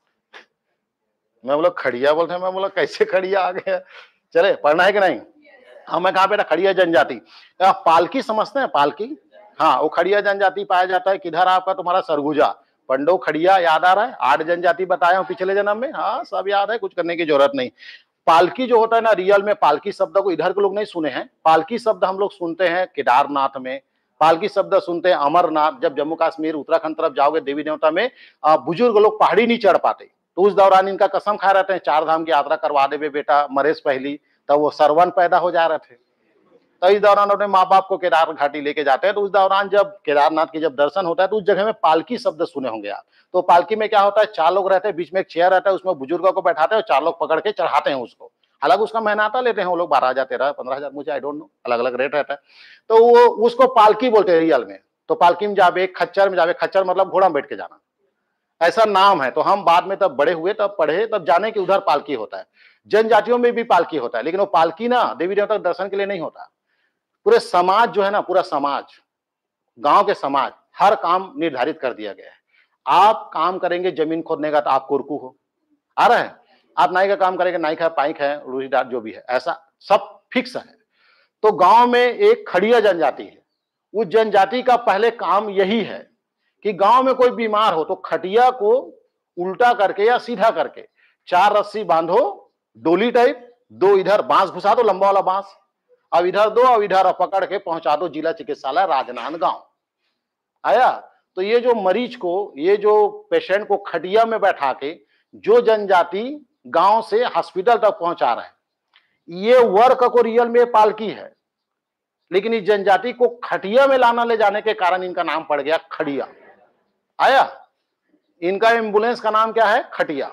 मैं बोला खड़िया बोलते हैं, मैं बोला कैसे खड़िया आ गया, चले पढ़ना है कि नहीं? हाँ मैं कहा बेटा खड़िया जनजाति, पालकी समझते हैं? पालकी, हाँ वो खड़िया जनजाति पाया जाता है किधर आपका? तुम्हारा सरगुजा, पंडो खड़िया याद आ रहा है? आठ जनजाति बताया हूँ पिछले जन्म में, हाँ सब याद है, कुछ करने की जरूरत नहीं। पालकी जो होता है ना, रियल में पालकी शब्द को इधर के लोग नहीं सुने हैं। पालकी शब्द हम लोग सुनते हैं केदारनाथ में, पालकी शब्द सुनते हैं अमरनाथ, जब जम्मू कश्मीर उत्तराखंड तरफ जाओगे देवी देवता में बुजुर्ग लोग पहाड़ी नहीं चढ़ पाते, तो उस दौरान इनका कसम खा रहते हैं चार धाम की यात्रा करवा देवे बेटा मरेश पहली, तब तो वो सरवन पैदा हो जा रहे थे। तो इस दौरान अपने माँ बाप को केदार घाटी लेके जाते हैं, तो उस दौरान जब केदारनाथ की जब दर्शन होता है तो उस जगह में पालकी शब्द सुने होंगे आप। तो पालकी में क्या होता है, चार लोग रहते हैं, बीच में एक चेयर रहता है, उसमें बुजुर्गों को बैठाते हैं और चार लोग पकड़ के चढ़ाते हैं उसको। हालांकि उसका मेहनता लेते हैं वो लोग बारह हजार तेरह पंद्रह हजार मुझे आई डोंट नो, अलग अलग रेट रहता है। तो वो उसको पालकी बोलते हैं रियल में। तो पालकी में जावे, खच्चर में जावे, खच्चर मतलब घोड़ा में बैठ के जाना, ऐसा नाम है। तो हम बाद में तब बड़े हुए, तब पढ़े, तब जाने कि उधर पालकी होता है। जनजातियों में भी पालकी होता है, लेकिन वो पालकी ना देवी देवता के दर्शन के लिए नहीं होता। पूरे समाज जो है ना, पूरा समाज, गांव के समाज, हर काम निर्धारित कर दिया गया है। आप काम करेंगे जमीन खोदने का तो आप कोरकू हो, आ रहा है। आप नाई का काम करेंगे, नाई का पाइक है, रूढ़ीदार जो भी है, ऐसा सब फिक्स है। तो गांव में एक खड़िया जनजाति है, उस जनजाति का पहले काम यही है कि गांव में कोई बीमार हो तो खटिया को उल्टा करके या सीधा करके चार रस्सी बांधो, डोली टाइप, दो इधर बांस घुसा दो, लंबा वाला बांस, अब इधर दो, अब इधर पकड़ के पहुंचा दो जिला चिकित्सालय राजनांदगांव। आया। तो ये जो मरीज को, ये जो पेशेंट को खटिया में बैठा के जो जनजाति गांव से हॉस्पिटल तक पहुंचा रहे हैं, ये वर्क को रियल में पालकी है, लेकिन इस जनजाति को खटिया में लाना ले जाने के कारण इनका नाम पड़ गया खड़िया। आया। इनका एम्बुलेंस का नाम क्या है? खटिया।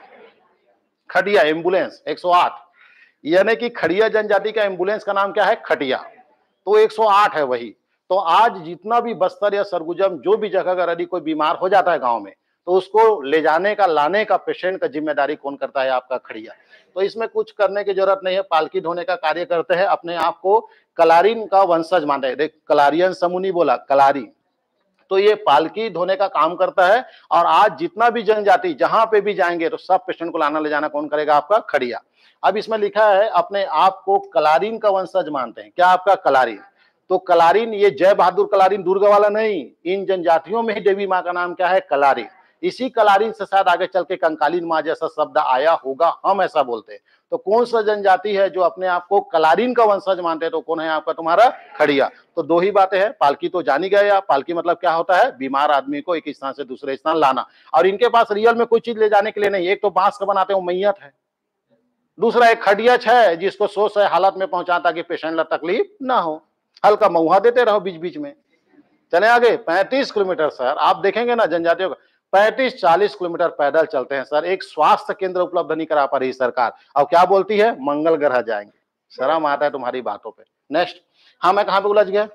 खटिया एम्बुलेंस एक सौ आठ, यानी कि खड़िया जनजाति का एम्बुलेंस का नाम क्या है? खटिया। तो एक सौ आठ है वही। तो आज जितना भी बस्तर या सरगुजम जो भी जगह अगर यदि कोई बीमार हो जाता है गांव में, तो उसको ले जाने का, लाने का, पेशेंट का जिम्मेदारी कौन करता है? आपका खड़िया। तो इसमें कुछ करने की जरूरत नहीं है, पालकी ढोने का कार्य करते हैं, अपने आप को कलारिन का वंशज मानते हैं। देख, कलारियन समूह नहीं बोला, कलारी। तो ये पालकी ढोने का काम करता है। और आज जितना भी जनजाति जहां पे भी जाएंगे तो सब पेशेंट को लाना ले जाना कौन करेगा? आपका खड़िया। अब इसमें लिखा है अपने आप को कलारिन का वंशज मानते हैं। क्या? आपका कलारिन। तो कलारिन, ये जय बहादुर कलारिन दुर्ग वाला नहीं, इन जनजातियों में ही देवी माँ का नाम क्या है? कलारिन। इसी कलारिन से शायद आगे चल के कंकालीन माँ जैसा शब्द आया होगा, हम ऐसा बोलते हैं। तो कौन सा जनजाति है जो अपने आप को कलारिन का वंशज मानते हैं? तो कौन है आपका? तुम्हारा खड़िया। तो दो ही बातें हैं, पालकी तो जानी गए आप। पालकी मतलब क्या होता है? बीमार आदमी को एक स्थान से दूसरे स्थान लाना। और इनके पास रियल में कोई चीज ले जाने के लिए नहीं, एक तो बांस का बनाते हो मैयत है, दूसरा एक खड़िया है जिसको सोच है हालत में पहुंचा ताकि पेशेंट ला तकलीफ ना हो। हल्का महुआ देते रहो बीच बीच में। चले आगे। पैंतीस किलोमीटर सर, आप देखेंगे ना जनजातियों का पैंतीस चालीस किलोमीटर पैदल चलते हैं सर। एक स्वास्थ्य केंद्र उपलब्ध नहीं करा पा रही सरकार, और क्या बोलती है? मंगल ग्रह जाएंगे। शर्म आता है तुम्हारी बातों पे। नेक्स्ट। हाँ, मैं कहां पे उलझ गया?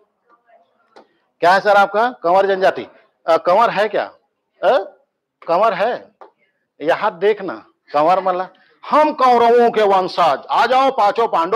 क्या है सर आपका? कंवर जनजाति। कंवर है क्या? आ? कंवर है? यहां देखना, कंवर मतलब हम कौरवों के वंशज, आ जाओ पांचों पांडो।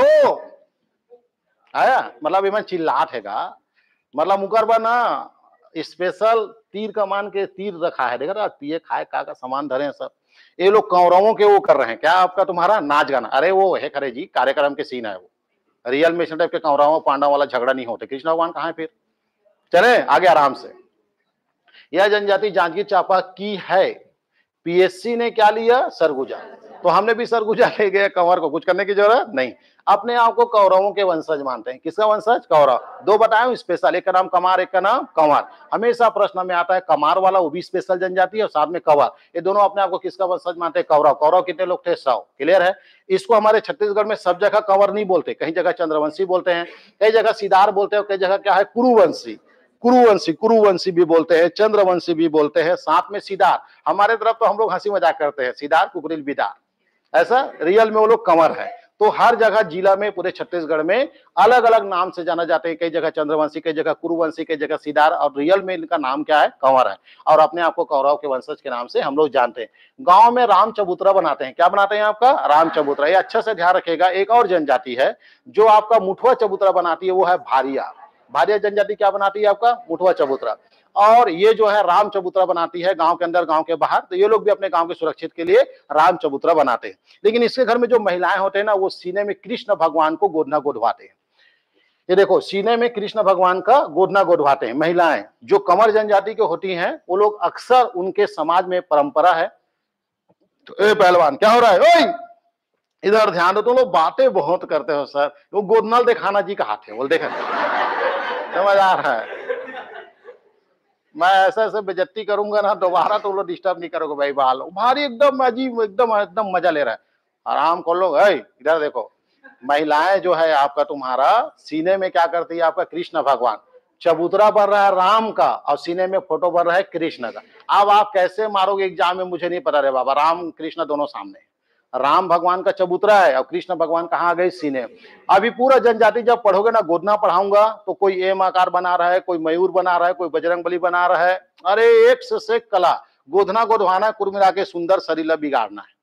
आया। मतलब इमन चिल्लात हैगा, मतलब मुकर बना स्पेशल तीर कमान के तीर रखा है, देखा ना, पिए खाए का का सामान धरे हैं सब। ये लोग कौरवों के वो कर रहे हैं। क्या आपका तुम्हारा? नाच गाना। अरे वो है खरे जी, कार्यक्रम के सीन है वो। रियल में इस टाइप के कौरवों पांडव वाला झगड़ा नहीं होते। कृष्ण भगवान कहाँ है फिर? चले आगे आराम से। यह जनजाति जांजगीर चांपा की है। पीएससी ने क्या लिया? सरगुजा। तो हमने भी सरगुजा ले गए, कंवर को कुछ करने की जरूरत नहीं। अपने आप को कौरवों के वंशज मानते हैं। किसका वंशज? कौरव। दो बताए स्पेशल, एक का नाम कमार, एक का नाम कंवर। हमेशा प्रश्न में आता है कमार वाला, वो भी स्पेशल जनजाति है, और साथ में कंवर। ये दोनों अपने आप को किसका वंशज मानते हैं? कौरव। कौरव कितने लोग थे? सौ। क्लियर है। इसको हमारे छत्तीसगढ़ में सब जगह कंवर नहीं बोलते, कहीं जगह चंद्रवंशी बोलते हैं, कई जगह सीधार बोलते हैं, कई जगह क्या है? कुरुवंशी। कुरुवंशी कुरुवंशी भी बोलते हैं, चंद्रवंशी भी बोलते हैं, साथ में सीधार। हमारे तरफ तो हम लोग हंसी मजाक करते हैं, सीधार कुकरिल बिदार, ऐसा। रियल में वो लोग कंवर है। तो हर जगह जिला में, पूरे छत्तीसगढ़ में अलग अलग नाम से जाना जाते हैं। कई जगह चंद्रवंशी, कई जगह कुरुवंशी, कई जगह सीधार, और रियल में इनका नाम क्या है? कंवर है। और अपने आप को कौरव के वंशज के नाम से हम लोग जानते हैं। गांव में राम चबूतरा बनाते हैं। क्या बनाते हैं? आपका राम चबूतरा। ये अच्छा से ध्यान रखेगा। एक और जनजाति है जो आपका मुठवा चबूतरा बनाती है, वो है भारिया। भारिया जनजाति क्या बनाती है? आपका मुठवा चबूतरा। और ये जो है राम चबूतरा बनाती है, गांव के अंदर, गांव के बाहर। तो ये लोग भी अपने गांव के सुरक्षित के लिए राम चबूतरा बनाते हैं। लेकिन इसके घर में जो महिलाएं होते हैं ना, वो सीने में कृष्ण भगवान को गोदना गोदवाते हैं। ये देखो, सीने में कृष्ण भगवान का गोदना गोदवाते हैं महिलाएं। जो कंवर जनजाति की होती हैं, वो लोग अक्सर, उनके समाज में परंपरा है। तो ए पहलवान क्या हो रहा है? ओए इधर ध्यान दो। तो लोग बातें बहुत करते हो सर। वो गोदनाल दिखाना जी का हाथ है, बोल देखा, समझ आ रहा है? मैं ऐसे ऐसे बेइज्जती करूंगा ना दोबारा, तो लोग डिस्टर्ब नहीं करोगे भाई। बाल भारी एकदम अजीब, एकदम एकदम मजा ले रहा है। आराम कर लो। इधर देखो, महिलाएं जो है आपका, तुम्हारा सीने में क्या करती है? आपका कृष्ण भगवान। चबूतरा बन रहा है राम का, और सीने में फोटो बन रहा है कृष्ण का। अब आप कैसे मारोगे एग्जाम में, मुझे नहीं पता रे बाबा। राम कृष्ण दोनों सामने, राम भगवान का चबूतरा है और कृष्ण भगवान कहाँ आ गए? सीने। अभी पूरा जनजाति जब पढ़ोगे ना, गोदना पढ़ाऊंगा, तो कोई एम आकार बना रहा है, कोई मयूर बना रहा है, कोई बजरंग बली बना रहा है। अरे एक से एक कला, गोदना गोदवाना, कुल मिला के सुंदर शरीर बिगाड़ना है।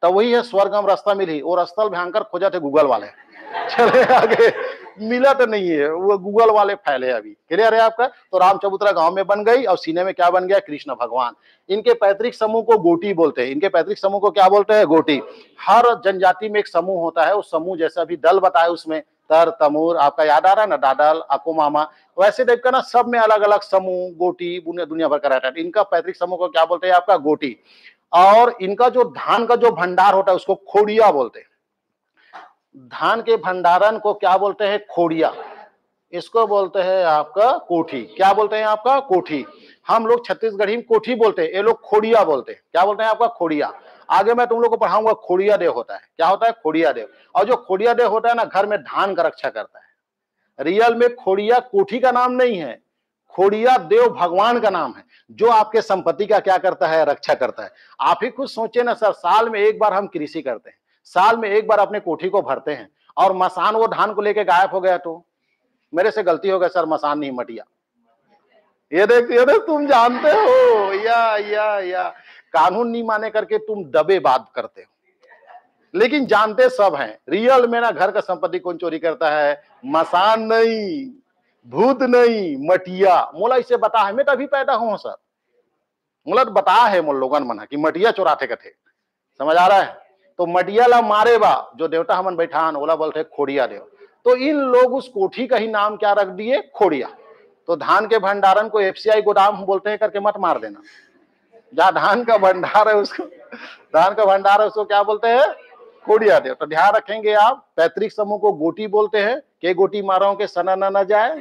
तब वही है स्वर्गम रास्ता मिली, और स्थल भयंकर खोजा थे गूगल वाले। चले आगे, मिला तो नहीं है, वो गूगल वाले फैले अभी। क्लियर है आपका? तो रामचबूतरा गांव में बन गई और सीने में क्या बन गया? कृष्ण भगवान। इनके पैतृक समूह को गोटी बोलते हैं। इनके पैतृक समूह को क्या बोलते हैं? गोटी। हर जनजाति में एक समूह होता है, उस समूह जैसा अभी दल बताया उसमें तर तमूर, आपका याद आ रहा है ना, डाडल अको मामा, वैसे टाइप का ना, सब में अलग अलग समूह गोटी दुनिया भर का रहता है। इनका पैतृक समूह को क्या बोलते हैं? आपका गोटी। और इनका जो धान का जो भंडार होता है उसको खोड़िया बोलते हैं। धान के भंडारण को क्या बोलते हैं? खोड़िया। इसको बोलते हैं आपका कोठी। क्या बोलते हैं? आपका कोठी। हम लोग छत्तीसगढ़ी में कोठी बोलते हैं, ये लोग खोड़िया बोलते हैं। क्या बोलते हैं? आपका खोड़िया। आगे मैं तुम लोग को पढ़ाऊंगा खोड़िया देव होता है। क्या होता है? खोड़िया देव। और जो खोड़िया देव होता है ना, घर में धान का रक्षा करता है। रियल में खोड़िया कोठी का नाम नहीं है, खोड़िया देव भगवान का नाम है, जो आपके संपत्ति का क्या करता है? रक्षा करता है। आप ही खुद सोचे ना सर, साल में एक बार हम कृषि करते हैं, साल में एक बार अपने कोठी को भरते हैं, और मसान वो धान को लेके गायब हो गया तो मेरे से गलती हो गया सर, मसान नहीं मटिया। ये देख ये देख तुम जानते हो या या या कानून नहीं माने करके तुम दबे बात करते हो, लेकिन जानते सब हैं। रियल में ना घर का संपत्ति कौन चोरी करता है? मसान नहीं, भूत नहीं, मटिया। मोला इसे बता है, मैं तभी पैदा हूं सर, मोला बता है मोल लोगन मना कि मटिया चोराते कथे। समझ आ रहा है? तो मटिया ला मारे बा जो देवता हमन बैठान, ओला बोलते खोड़िया देव। तो इन लोग उस कोठी का ही नाम क्या रख दिए? खोड़िया। तो धान के भंडारण को एफसीआई गोदाम बोलते हैं करके मत मार देना। जहां धान का भंडार है उसको धान का भंडार है उसको क्या बोलते हैं? खोड़िया देव। तो ध्यान रखेंगे आप, पैतृक समूह को गोटी बोलते हैं। के गोटी मारो के सना ना न जाए।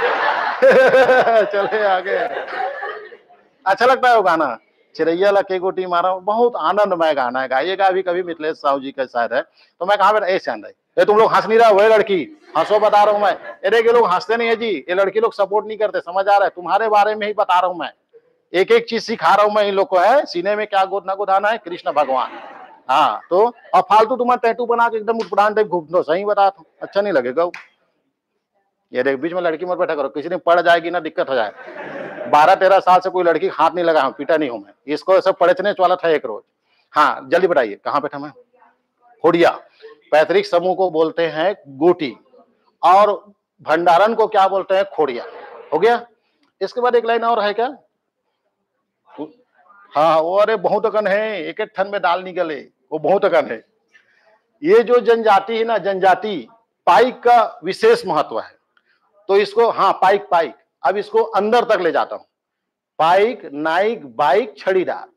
चले आगे। अच्छा लगता है वो गाना, चिड़ैया ला के गोटी मारा, बहुत आनंदमय गाना है। गाइएगा अभी कभी, मिथिलेश साहू जी का शायद है। तो मैं कहा बेटा ए चंद ये तुम लोग हंस नहीं रहा, वही लड़की हंसो, बता रहा हूं मैं। अरे ये लोग हंसते नहीं है जी, ये लड़की लोग सपोर्ट नहीं करते। समझ आ रहा है? तुम्हारे बारे में ही बता रहा हूं मैं, एक एक चीज सिखा रहा हूं मैं इन लोग को। है सीने में क्या गोदना गोदाना है? कृष्ण भगवान। हाँ, तो अब फालतू तुम्हारा टैटू बना के एकदम उठपटांग टाइप घूम दो, सही बता दो, अच्छा नहीं लगेगा। ये देख बीच में लड़की मत बैठा करो, किसी दिन पड़ जाएगी ना दिक्कत हो जाए। बारह तेरह साल से कोई लड़की हाथ नहीं लगा, पीटा नहीं हूं मैं इसको, सब पड़चने वाला था एक रोज। हाँ जल्दी बताइए, कहाँ बैठा मैं? खोड़िया। पैतृक समूह को बोलते हैं गोटी, और भंडारण को क्या बोलते हैं? खोड़िया। हो गया। इसके बाद एक लाइन और है क्या? हाँ वो, अरे बहुत अकन है, एक एक ठन में दाल निकले, वो बहुत अकन है। ये जो जनजाति है ना, जनजाति पाइक का विशेष महत्व है। तो इसको, हाँ पाइक पाइक, अब इसको अंदर तक ले जाता हूं। पाइक नाइक बाइक छड़ीदार,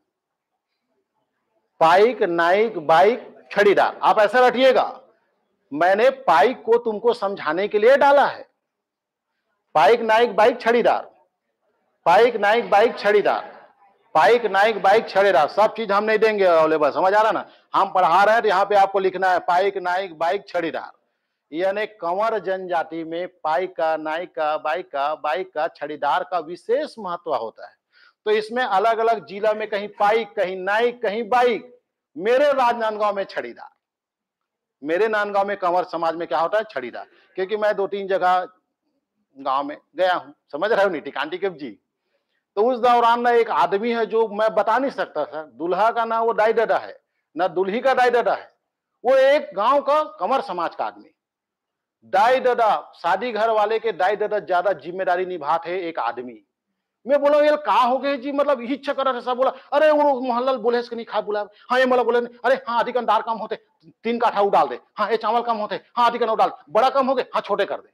पाइक नाइक बाइक छड़ीदार। आप ऐसा रटिएगा, मैंने पाइक को तुमको समझाने के लिए डाला है। पाइक नाइक बाइक छड़ीदार, पाइक नाइक बाइक छड़ीदार, पाइक नाइक बाइक छड़ीदार, सब चीज हम नहीं देंगे अवेलेबल। समझ आ रहा ना? हम पढ़ा रहे हैं तो यहाँ पे आपको लिखना है पाइक नाइक बाइक छड़ीदार। यानी कंवर जनजाति में पाइक का, नाइक का, बाइक का, बाइक का, छड़ीदार का विशेष महत्व होता है। तो इसमें अलग अलग जिला में कहीं पाइक, कहीं नाइक, कहीं बाइक। मेरे राजनांदगांव में छड़ीदार, मेरे नांदगांव में कंवर समाज में क्या होता है? छड़ीदार। क्योंकि मैं दो तीन जगह गांव में गया हूं, समझ रहे हो नीति कांटी कब जी। तो उस दौरान ना एक आदमी है जो मैं बता नहीं सकता सर, दूल्हा का ना वो दाई दादा है, ना दुल्ही का दाई दादा है, वो एक गांव का कंवर समाज का आदमी। दाई दादा, शादी घर वाले के दाई दादा ज्यादा जिम्मेदारी निभाते है एक आदमी। मैं बोला ये कहा हो गए जी, मतलब यही इच्छा कर रहा बोला, अरे वो मोहल्ला बोले नहीं खा बुला। हाँ ये मतलब बोले, अरे हाँ अधिकन दार कम होते, तीन काठा डाल दे। हाँ ये चावल कम होते, हाँ अधिकन डाल, बड़ा कम हो गए, हाँ छोटे कर दे।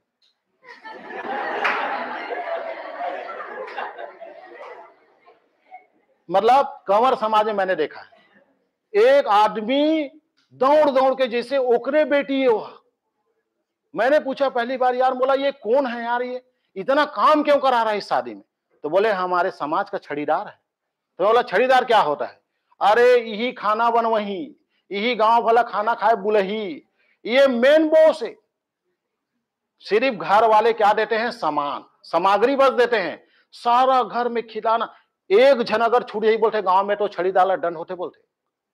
मतलब कंवर समाज में मैंने देखा है एक आदमी दौड़ दौड़ के, जैसे ओकरे बेटी है वह। मैंने पूछा पहली बार, यार बोला ये कौन है यार, ये इतना काम क्यों करा रहा है इस शादी में? तो बोले हमारे समाज का छड़ीदार है। तो बोला छड़ीदार क्या होता है? अरे यही खाना बनवही, यही गांव भला खाना खाए बुलही, ये मेन बॉस है। सिर्फ घर वाले क्या देते हैं? सामान, सामग्री बस देते हैं, सारा घर में खिलाना। एक जन अगर छूट यही बोलते गांव में तो छड़ीदार दंड होते बोलते।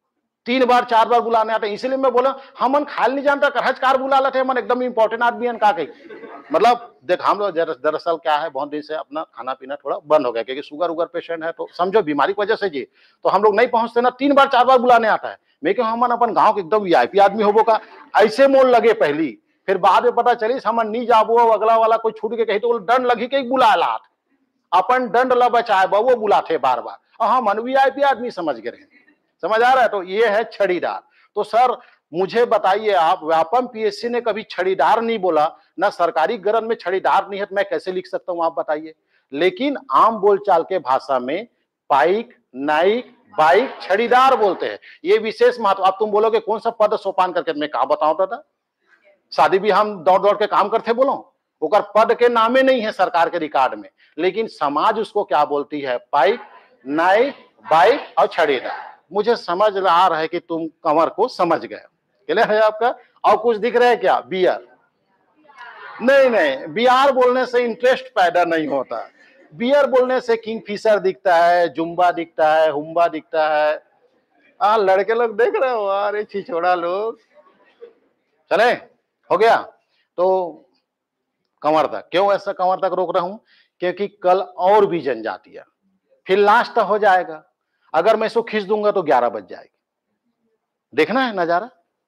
तीन बार चार बार बुलाने आते हैं। इसलिए मैं बोला हमन खाल नहीं जानता करहज कार बुला लेते हमन एकदम इंपॉर्टेंट आदमी है का कही। मतलब देख हम लोग दरअसल क्या है बहुत दिन से अपना खाना पीना थोड़ा बंद हो गया क्योंकि शुगर उगर पेशेंट है तो समझो बीमारी की वजह से जी तो हम लोग नहीं पहुंचते ना तीन बार चार बार बुलाने आता है। मैं क्यों हमन अपन गाँव के एकदम वीआईपी आदमी होबो का ऐसे मोल लगे पहली फिर बाद में पता चली हमन नहीं जाबो अगला वाला कोई छूट के कही तो दंड लगी के बुला ला अपन दंड ला बचाए वो बुलाते बार बार और हम वीआईपी आदमी समझ गए रहे। समझ आ रहा है। तो ये है छड़ीदार। तो सर मुझे बताइए आप व्यापम पीएससी ने कभी छड़ीदार नहीं बोला ना सरकारी ग्रंथ में छड़ीदार नहीं है तो मैं कैसे लिख सकता हूं आप बताइए। लेकिन आम बोलचाल के भाषा में पाइक नाइक बाइक छड़ीदार बोलते हैं। ये विशेष महत्व। अब तुम बोलोगे कौन सा पद सोपान करके मैं कहा बताऊं दादा शादी भी हम दौड़ दौड़ के काम करते बोलो ओकर पद के नामे नहीं है सरकार के रिकॉर्ड में लेकिन समाज उसको क्या बोलती है पाइक नाइक बाइक और छड़ीदार। मुझे समझ आ रहा है कि तुम कंवर को समझ गए। क्लियर है आपका। और कुछ दिख रहा है क्या बियर नहीं नहीं बियर बोलने से इंटरेस्ट पैदा नहीं होता। बियर बोलने से किंगफिशर दिखता है जुम्बा दिखता है हुम्बा दिखता है। आ लड़के लोग देख रहे हो अरे छिछोड़ा लोग चले हो गया। तो कंवर तक क्यों ऐसा कंवर तक रोक रहा हूं क्योंकि कल और भी जनजातियां फिर लास्ट हो जाएगा। अगर मैं इसको खींच दूंगा तो ग्यारह बज जाएगी। देखना है नजारा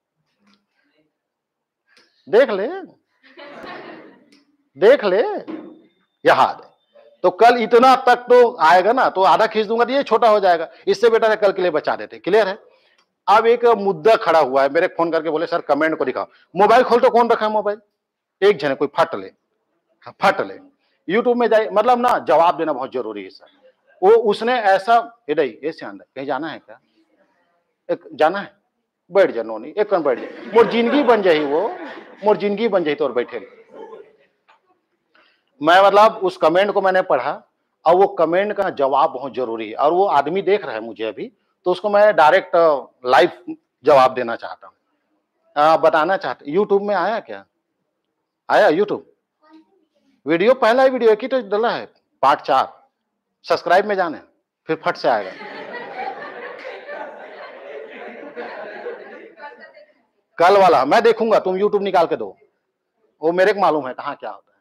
देख ले देख ले यहां तो कल इतना तक तो आएगा ना तो आधा खींच दूंगा तो ये छोटा हो जाएगा। इससे बेटर है कल के लिए बचा देते। क्लियर है। अब एक मुद्दा खड़ा हुआ है मेरे फोन करके बोले सर कमेंट को दिखाओ। मोबाइल खोल तो कौन रखा है मोबाइल एक जने कोई फट ले फट ले यूट्यूब में जाए मतलब ना जवाब देना बहुत जरूरी है सर। वो उसने ऐसा इधर ऐसे अंदर कहीं जाना है क्या एक जाना है बैठ जा नोनी एक कन बैठ जा मोर जिंदगी बन जाही वो मोर जिंदगी बन जाही तो और बैठे मैं मतलब उस कमेंट को मैंने पढ़ा और वो कमेंट का जवाब बहुत जरूरी है और वो आदमी देख रहा है मुझे अभी तो उसको मैं डायरेक्ट लाइव जवाब देना चाहता हूँ बताना चाहता यूट्यूब में आया क्या आया यूट्यूब वीडियो पहला ही वीडियो एक ही तो डला है पार्ट चार सब्सक्राइब में जाना है फिर फट से आएगा। कल वाला मैं देखूंगा तुम यूट्यूब निकाल के दो वो मेरे को मालूम है कहां क्या होता है।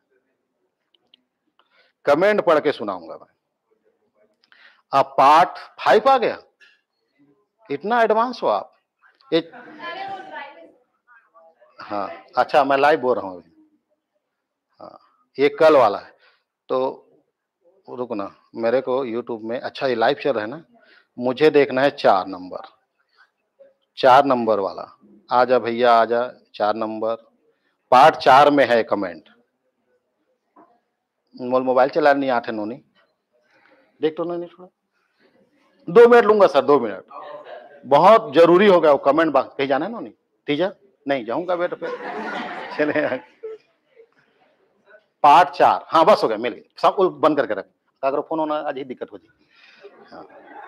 कमेंट पढ़ के सुनाऊंगा मैं। अब पार्ट फाइव आ गया इतना एडवांस हो आप एक हाँ अच्छा मैं लाइव बोल रहा हूँ हाँ ये कल वाला है तो रुको ना मेरे को यूट्यूब में अच्छा ये लाइव चल रहा है ना मुझे देखना है चार नंबर चार नंबर वाला आजा भैया आजा चार नंबर पार्ट चार में है कमेंट मोल मोबाइल चला नहीं आते नोनी देख तो नहीं थोड़ा दो मिनट लूंगा सर दो मिनट बहुत जरूरी हो गया वो कमेंट बॉक्स कहीं जाना है नोनी तीजा नहीं जाऊंगा बेटा पे चले पार्ट चार हाँ बस हो गया मिल गया सब बंद करके रख अगर फोन होना आज ही दिक्कत हो जाए। हाँ।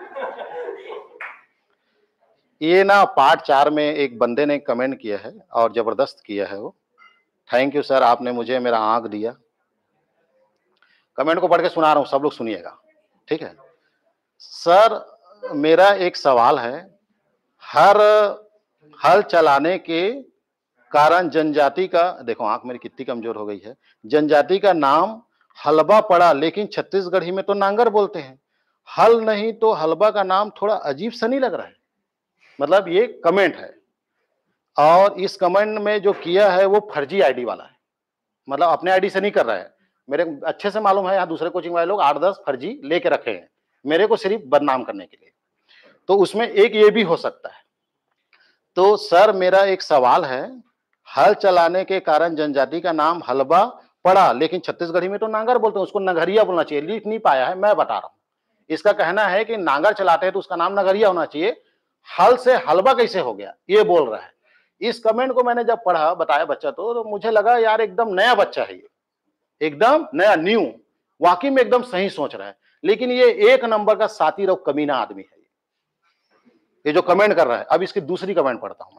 ये ना पार्ट चार में एक बंदे ने कमेंट किया है और जबरदस्त किया है वो थैंक यू सर आपने मुझे मेरा आंख दिया। कमेंट को पढ़ के सुना रहा हूं सब लोग सुनिएगा ठीक है। सर मेरा एक सवाल है हर हल चलाने के कारण जनजाति का देखो आंख मेरी कितनी कमजोर हो गई है जनजाति का नाम हलबा पड़ा लेकिन छत्तीसगढ़ी में तो नांगर बोलते हैं हल नहीं तो हलबा का नाम थोड़ा अजीब सा नहीं लग रहा है। मतलब ये कमेंट है और इस कमेंट में जो किया है वो फर्जी आईडी वाला है मतलब अपने आईडी से नहीं कर रहा है। मेरे अच्छे से मालूम है यहाँ दूसरे कोचिंग वाले लोग आठ दस फर्जी लेके रखे हैं मेरे को सिर्फ बदनाम करने के लिए तो उसमें एक ये भी हो सकता है। तो सर मेरा एक सवाल है हल चलाने के कारण जनजाति का नाम हलबा पड़ा लेकिन छत्तीसगढ़ी में तो नांगर बोलते हैं उसको नगरिया बोलना चाहिए लिख नहीं पाया है मैं बता रहा हूं। इसका कहना है कि नांगर चलाते हैं तो उसका नाम नगरिया होना चाहिए हल से हलबा कैसे हो गया ये बोल रहा है। इस कमेंट को मैंने जब पढ़ा बताया बच्चा तो, तो मुझे लगा यार एकदम नया बच्चा है ये एकदम नया न्यू वाकई में एकदम सही सोच रहा है लेकिन ये एक नंबर का सातिर और कमीना आदमी है ये जो कमेंट कर रहा है। अब इसकी दूसरी कमेंट पढ़ता हूं मैं।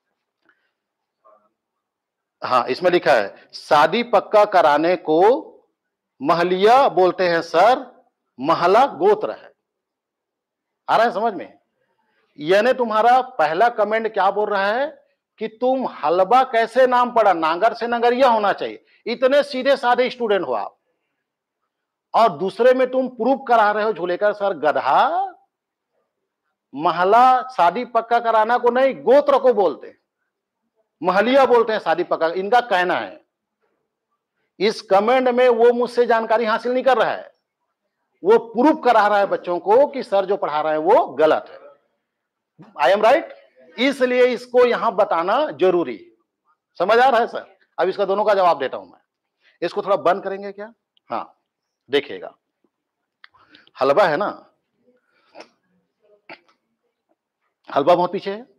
हाँ इसमें लिखा है शादी पक्का कराने को महलिया बोलते हैं सर महला गोत्र है। आ रहा है समझ में यानी तुम्हारा पहला कमेंट क्या बोल रहा है कि तुम हलवा कैसे नाम पड़ा, नागर से नगरिया होना चाहिए। इतने सीधे साधे स्टूडेंट हो आप, और दूसरे में तुम प्रूफ करा रहे हो झूले का सर गधा। महला शादी पक्का कराना को नहीं, गोत्र को बोलते हैं, महलिया बोलते हैं शादी पक्का, इनका कहना है। इस कमेंट में वो मुझसे जानकारी हासिल नहीं कर रहा है, वो प्रूफ करा रहा है बच्चों को कि सर जो पढ़ा रहे हैं वो गलत है। I am right? इसलिए इसको यहां बताना जरूरी है। समझ आ रहा है सर? अब इसका दोनों का जवाब देता हूं मैं। इसको थोड़ा बंद करेंगे क्या? हाँ, देखिएगा, हलवा है ना, हलवा बहुत पीछे है,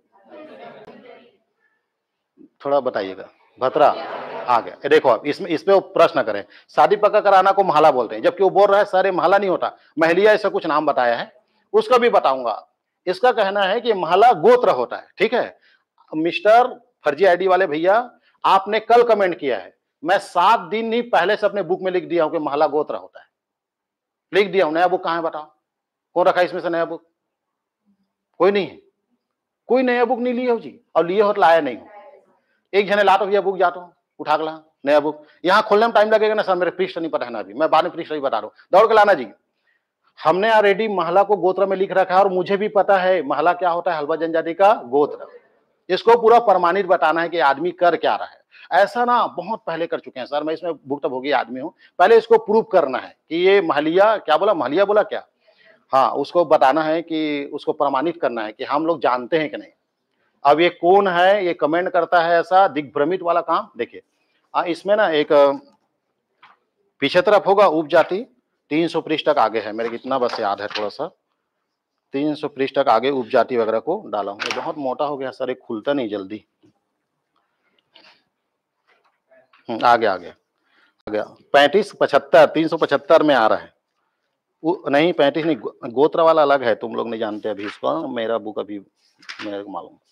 थोड़ा बताइएगा। भतरा आ गया। देखो आप इसमें, इस पे वो प्रश्न करें, शादी पक्का कराना को महला बोलते हैं, जबकि वो बोल रहा है सर ये महला नहीं होता, महलिया ऐसा कुछ नाम बताया है, उसका भी बताऊंगा। इसका कहना है कि महला गोत्र होता है। ठीक है मिस्टर फर्जी आईडी वाले भैया, आपने कल कमेंट किया है, मैं सात दिन ही पहले से अपने बुक में लिख दिया हूं कि महला गोत्र होता है, लिख दिया हूं। नया बुक कहां है बताओ? कौन रखा है इसमें से नया बुक? कोई नहीं है, कोई नया बुक नहीं लिए हो जी, और लिए हो तो लाया नहीं हो। एक जने लातो भैया बुक जाता हूं, उठा के ला नया बुक, यहां खोलने में टाइम लगेगा ना सर, मेरे पृष्ठ नहीं पता है ना अभी, मैं बाद में पृष्ठ ही बता रहा हूं, दौड़ के लाना जी। हमने ऑलरेडी महला को गोत्र में लिख रखा है, और मुझे भी पता है महला क्या होता है, हलवा जनजाति का गोत्र। इसको पूरा प्रमाणित बताना है कि आदमी कर क्या रहा है। ऐसा ना बहुत पहले कर चुके हैं सर, मैं इसमें भुक्तभोगी आदमी हूं, पहले इसको प्रूव करना है कि ये महलिया, क्या बोला, महलिया बोला क्या? हाँ, उसको बताना है कि उसको प्रमाणित करना है कि हम लोग जानते हैं कि नहीं। अब ये कौन है, ये कमेंट करता है ऐसा दिग्भ्रमित वाला काम। देखिए इसमें ना एक पीछे तरफ होगा उपजाति, तीन सौ पृष्ठ तक आगे है, मेरे कितना बस याद है थोड़ा सा, तीन सौ पृष्ठ तक आगे उपजाति वगैरह को डाला हूं। बहुत मोटा हो गया सर, ये खुलता नहीं जल्दी। आ गया आ गया आ गया पैंतीस पचहत्तर, तीन सौ पचहत्तर में आ रहा है। वो नहीं पैंतीस नहीं, गो, गोत्र वाला अलग है, तुम लोग नहीं जानते अभी इसको, मेरा बुक अभी मेरे को मालूम।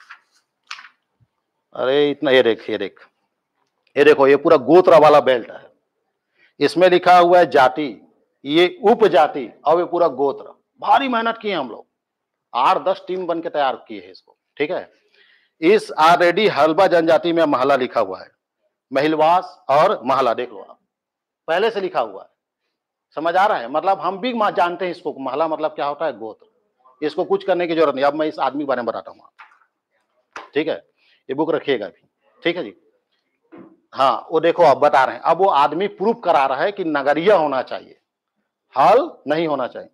अरे इतना, ये देख ये देख ये देखो, ये पूरा गोत्र वाला बेल्ट है, इसमें लिखा हुआ है जाति, ये उपजाति, और ये पूरा गोत्र। भारी मेहनत की है हम लोग, आठ दस टीम बन के तैयार की है इसको। ठीक है, इस ऑलरेडी हलवा जनजाति में महला लिखा हुआ है, महिलवास और महला देख लो आप, पहले से लिखा हुआ है। समझ आ रहा है? मतलब हम भी जानते हैं इसको, महला मतलब क्या होता है, गोत्र। इसको कुछ करने की जरूरत नहीं। अब मैं इस आदमी के बारे में बताता हूँ, ठीक है, ये बुक रखिएगा भी, ठीक है जी। हाँ वो देखो अब बता रहे हैं, अब वो आदमी प्रूफ करा रहा है कि नगरिया होना चाहिए, हल नहीं होना चाहिए।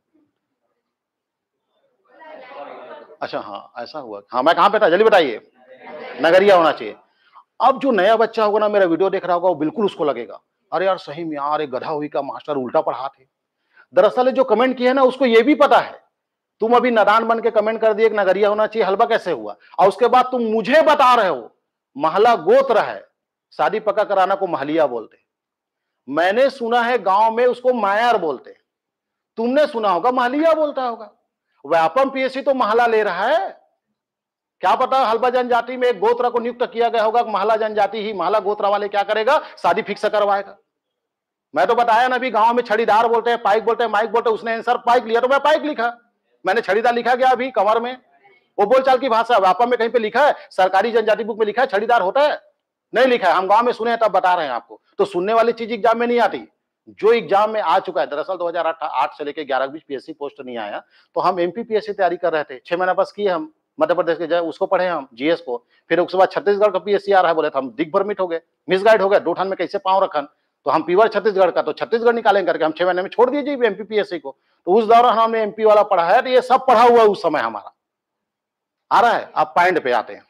अच्छा हाँ ऐसा हुआ, हाँ मैं कहां पे था जल्दी बताइए, नगरिया होना चाहिए। अब जो नया बच्चा होगा ना, मेरा वीडियो देख रहा होगा, वो बिल्कुल उसको लगेगा अरे यार सही में यार, एक गधा हुई का मास्टर उल्टा पढ़ाते। दरअसल जो कमेंट किए ना उसको ये भी पता है, तुम अभी नादान बन के कमेंट कर दिए कि नगरिया होना चाहिए, हलवा कैसे हुआ, और उसके बाद तुम मुझे बता रहे हो महला गोत्र है, शादी पक्का कराना को महलिया बोलते। मैंने सुना है गांव में उसको मायर बोलते, तुमने सुना होगा महलिया बोलता होगा। व्यापम पीएससी तो महला ले रहा है, क्या पता हलवा जनजाति में एक गोत्र को नियुक्त किया गया होगा, महला जनजाति ही, महला गोत्र वाले क्या करेगा, शादी फिक्स करवाएगा। मैं तो बताया ना, अभी गांव में छड़ीदार बोलते हैं, पाइक बोलते हैं, माइक बोलते हैं, उसने आंसर पाइक लिया तो मैं पाइक लिखा, मैंने छड़ीदार लिखा गया अभी कमर में, वो बोलचाल की भाषा। व्यापम में कहीं पे लिखा है, सरकारी जनजाति बुक में लिखा है छड़ीदार होता है? नहीं लिखा है, हम गांव में सुने हैं तब बता रहे हैं आपको। तो सुनने वाली चीज एग्जाम में नहीं आती, जो एग्जाम में आ चुका है। दरअसल दो हज़ार आठ से लेकर ग्यारह बीस पीएससी पोस्ट नहीं आया, तो हम एमपी पीएससी तैयारी कर रहे थे, छह महीना बस किए हम मध्य प्रदेश के, जाए उसको पढ़े हम जीएस को, फिर उसके बाद छत्तीसगढ़ का पीएससी आ रहा है, बोले तो हम दिग्भ्रमित हो गए, मिसगाइड हो गए, दो ठान में कैसे पांव रखन, तो हम पीवर छत्तीसगढ़ का, तो छत्तीसगढ़ निकालेंगे करके हम छह महीने में छोड़ दिए जी एमपी पीएससी को। तो उस दौरान हमने एमपी वाला पढ़ा है, तो ये सब पढ़ा हुआ उस समय हमारा आ रहा है। अब पॉइंट पे आते हैं,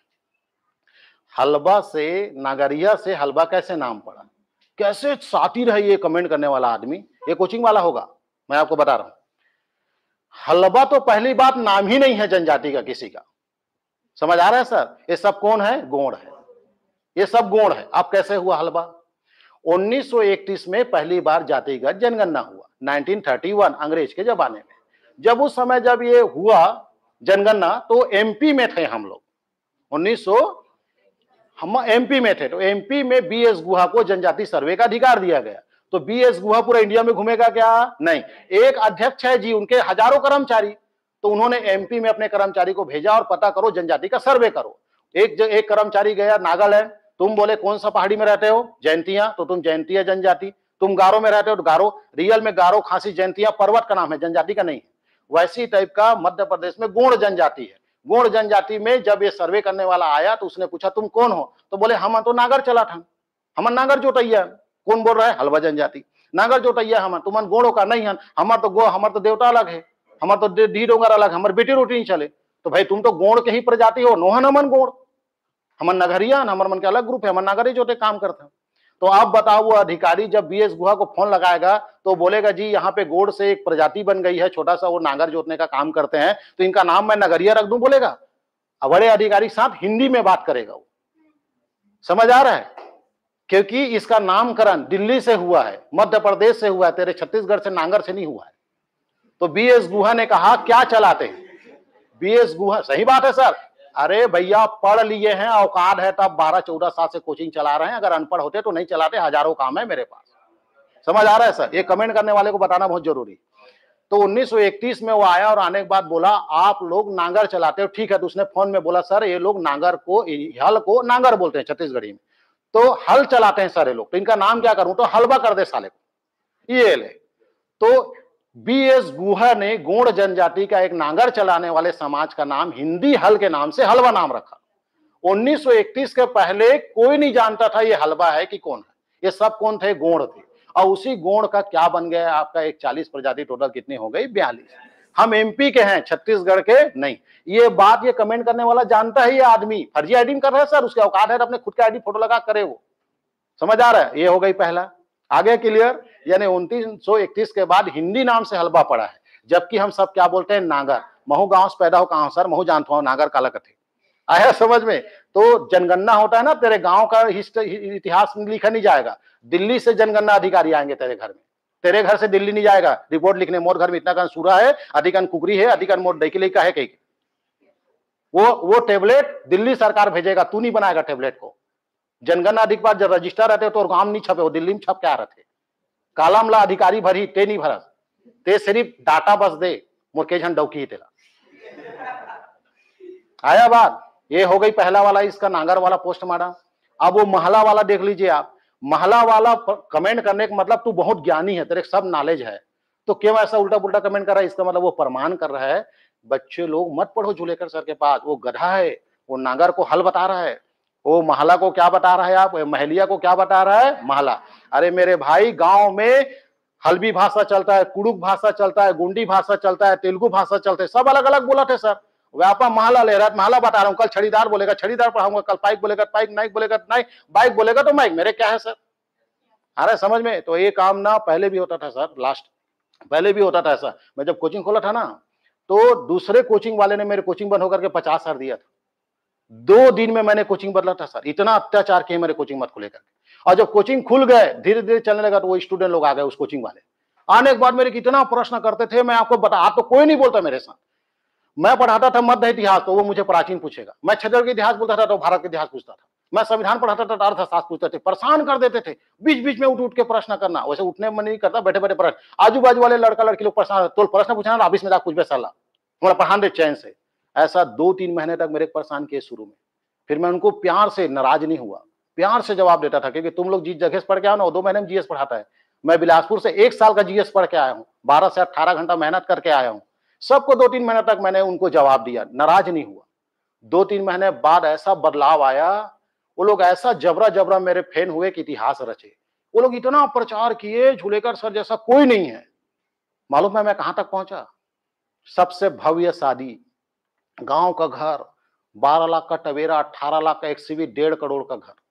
हलवा से नगरिया से हलवा कैसे नाम पड़ा, कैसे सातिर है ये कमेंट करने वाला आदमी, ये कोचिंग वाला होगा, मैं आपको बता रहा हूं। हलवा तो पहली बात नाम ही नहीं है जनजाति का किसी का, समझ आ रहा है सर? ये सब कौन है, गोंड है, ये सब गोंड है। अब कैसे हुआ हलवा? उन्नीस सौ इकतीस में पहली बार जातिगत जनगणना हुआ, उन्नीस सौ इकतीस अंग्रेज के जमाने में। जब उस समय जब ये हुआ जनगणना, तो एमपी में थे हम लोग, उन्नीस सौ हम एमपी में थे, तो एमपी में बी एस गुहा को जनजाति सर्वे का अधिकार दिया गया। तो बी एस गुहा पूरा इंडिया में घूमेगा क्या? नहीं, एक अध्यक्ष है जी, उनके हजारों कर्मचारी, तो उन्होंने एमपी में अपने कर्मचारी को भेजा और पता करो, जनजाति का सर्वे करो। एक एक कर्मचारी गया नागालैंड, तुम बोले कौन सा पहाड़ी में रहते हो? जयंतिया, तो तुम जयंतिया जनजाति। तुम गारो में रहते हो तो गारो, रियल में गारो खासी जयंतिया पर्वत का नाम है, जनजाति का नहीं है। वैसी टाइप का मध्य प्रदेश में गोंड जनजाति है। गोंड जनजाति में जब ये सर्वे करने वाला आया तो उसने पूछा तुम कौन हो? तो बोले हम तो नागर चला था, हम नागर जोटैया। कौन बोल रहा है? हलवा जनजाति। नागर जोटैया हम, तुमन गोड़ो का नहीं है, हमार तो गो हमार तो देवता अलग है, हमार तो डी डोंगर अलग, हमार बेटी रोटी नहीं चले। तो भाई तुम तो गोड़ के ही प्रजाति हो, नोहन हमन गोड़, हमन नगरिया, हमर मन के अलग ग्रुप है, हमन नागरी जोटे काम करते हैं। तो आप बताओ, वो अधिकारी जब बीएस गुहा को फोन लगाएगा तो बोलेगा जी यहाँ पे गोड़ से एक प्रजाति बन गई है, छोटा सा वो नागर जोतने का काम करते हैं, तो इनका नाम मैं नगरिया रख दूं, बोलेगा? बड़े अधिकारी के साथ हिंदी में बात करेगा वो, समझ आ रहा है? क्योंकि इसका नामकरण दिल्ली से हुआ है, मध्य प्रदेश से हुआ है, तेरे छत्तीसगढ़ से नांगर से नहीं हुआ है। तो बीएस गुहा ने कहा क्या चलाते हैं? बीएस गुहा, सही बात है सर, अरे भैया पढ़ लिए हैं, औकात है, तब बारह चौदह साल से कोचिंग चला रहे हैं, अगर अनपढ़ होते तो नहीं चलाते, हजारों काम है मेरे पास, समझ आ रहा है सर? ये कमेंट करने वाले को बताना बहुत जरूरी। तो उन्नीस सौ इकतीस में वो आया और आने के बाद बोला आप लोग नांगर चलाते हो, ठीक है। तो उसने फोन में बोला सर ये लोग नांगर को, हल को नांगर बोलते हैं छत्तीसगढ़ी में, तो हल चलाते हैं सर ये लोग, तो इनका नाम क्या करूं? तो हलवा कर दे साले को, ये ले। तो बीएस गुहा ने गोंड जनजाति का एक नांगर चलाने वाले समाज का नाम हिंदी हल के नाम से हलवा नाम रखा। उन्नीस सौ इकतीस के पहले कोई नहीं जानता था ये हलवा है कि कौन है, ये सब कौन थे? गोंड थे। और उसी गोंड का क्या बन गया आपका? एक चालीस प्रजाति, टोटल कितनी हो गई? बयालीस। हम एमपी के हैं, छत्तीसगढ़ के नहीं। ये बात ये कमेंट करने वाला जानता है, ये आदमी फर्जी आईडी कर रहा है सर, उसके औकात है अपने खुद का आईडी फोटो लगा करे वो, समझ आ रहा है? ये हो गई पहला। आगे क्लियर? यानी उन्नीस सौ इकतीस के बाद हिंदी नाम से हलवा पड़ा है, जबकि हम सब क्या बोलते हैं? नागर। महू गांव से पैदा हो कहां सर? महू जानता हूं, नागर काला कथे आया समझ में? तो जनगणना होता है ना, तेरे गांव का इतिहास लिखा नहीं जाएगा, दिल्ली से जनगणना अधिकारी आएंगे तेरे घर में, तेरे घर से दिल्ली नहीं जाएगा रिपोर्ट लिखने। मोर घर में इतना कन सूरा है, अधिकन कुकरी है, अधिकन मोर दही लेका है कहीं, वो वो टेबलेट दिल्ली सरकार भेजेगा, तू नहीं बनाएगा टेबलेट को। जनगणना अधिक बार जब रजिस्टर रहते तो गांव नहीं छपे, वो दिल्ली में छप के आ रहे थे। कालम ला अधिकारी भरी, ते नहीं भरस, ते सिर्फ डाटा बस दे, मुर्के झन डौकी ही तेला। आया बात? ये हो गई पहला वाला, इसका नांगर वाला पोस्टमार्टम। अब वो महला वाला देख लीजिए आप। महला वाला कमेंट करने का मतलब तू बहुत ज्ञानी है, तेरे सब नॉलेज है, तो क्यों ऐसा उल्टा पुल्टा कमेंट कर रहा है? इसका मतलब वो प्रमाण कर रहा है बच्चे लोग मत पढ़ो जुलेकर सर के पास, वो गधा है, वो नांगर को हल बता रहा है, वो महला को क्या बता रहा है? आप महलिया को क्या बता रहा है? महला। अरे मेरे भाई, गांव में हल्बी भाषा चलता है, कुड़ुक भाषा चलता है, गुंडी भाषा चलता है, तेलुगु भाषा चलते है, सब अलग अलग बोला थे सर। व्यापा महला ले रहा है, महला बता रहा हूँ। कल छड़ीदार बोलेगा छड़ीदार पढ़ाऊंगा, कल पाइक बोलेगा पाइक, नाइक बोलेगा नाइक, बाइक बोलेगा तो माइक, मेरे क्या है सर? अरे समझ में? तो ये काम ना पहले भी होता था सर, लास्ट पहले भी होता था ऐसा। मैं जब कोचिंग खोला था ना, तो दूसरे कोचिंग वाले ने मेरे कोचिंग बंद होकर के पचास हजार दिया था। दो दिन में मैंने कोचिंग बदला था सर, इतना अत्याचार किए मेरे कोचिंग मत खुले करके। और जब कोचिंग खुल गए, धीरे धीरे चलने लगा, तो वो स्टूडेंट लोग आ गए, उस कोचिंग वाले आने के बाद मेरे कितना प्रश्न करते थे, मैं आपको बता, आप तो कोई नहीं बोलता मेरे साथ। मैं पढ़ाता था मध्य इतिहास, तो वो मुझे प्राचीन पूछेगा। मैं छत्तीसगढ़ के इतिहास बोलता था तो भारत के इतिहास पूछता था। मैं संविधान पढ़ाता था तो अर्थशास्त्र पूछते थे, परेशान कर देते थे, बीच बीच में उठ उठ के प्रश्न करना। वैसे उठने में नहीं करता, बैठे बैठे प्रश्न। आजू बाजू वाले लड़का लड़की लोग परेशान, तो प्रश्न पूछना ना, ऑफिस में कुछ भी सलाह थोड़ा पढ़ान दे चैन से। ऐसा दो तीन महीने तक मेरे परेशान किए शुरू में। फिर मैं उनको प्यार से, नाराज नहीं हुआ, प्यार से जवाब देता था, क्योंकि तुम लोग जिस जगह से पढ़ के आओ ना, दो महीने में जीएस पढ़ाता है। मैं बिलासपुर से एक साल का जीएस पढ़ के आया हूँ, बारह से अठारह घंटा मेहनत करके आया हूँ। सबको दो तीन महीने तक मैंने उनको जवाब दिया, नाराज नहीं हुआ। दो तीन महीने बाद ऐसा बदलाव आया, वो लोग ऐसा जबरा जबरा मेरे फैन हुए कि इतिहास रचे। वो लोग इतना प्रचार किए, झूलेकर सर जैसा कोई नहीं है। मालूम है मैं कहां तक पहुंचा? सबसे भव्य शादी, गांव का घर, बारह लाख का टवेरा, अठारह लाख का एक्सयूवी, डेढ़ करोड़ का घर,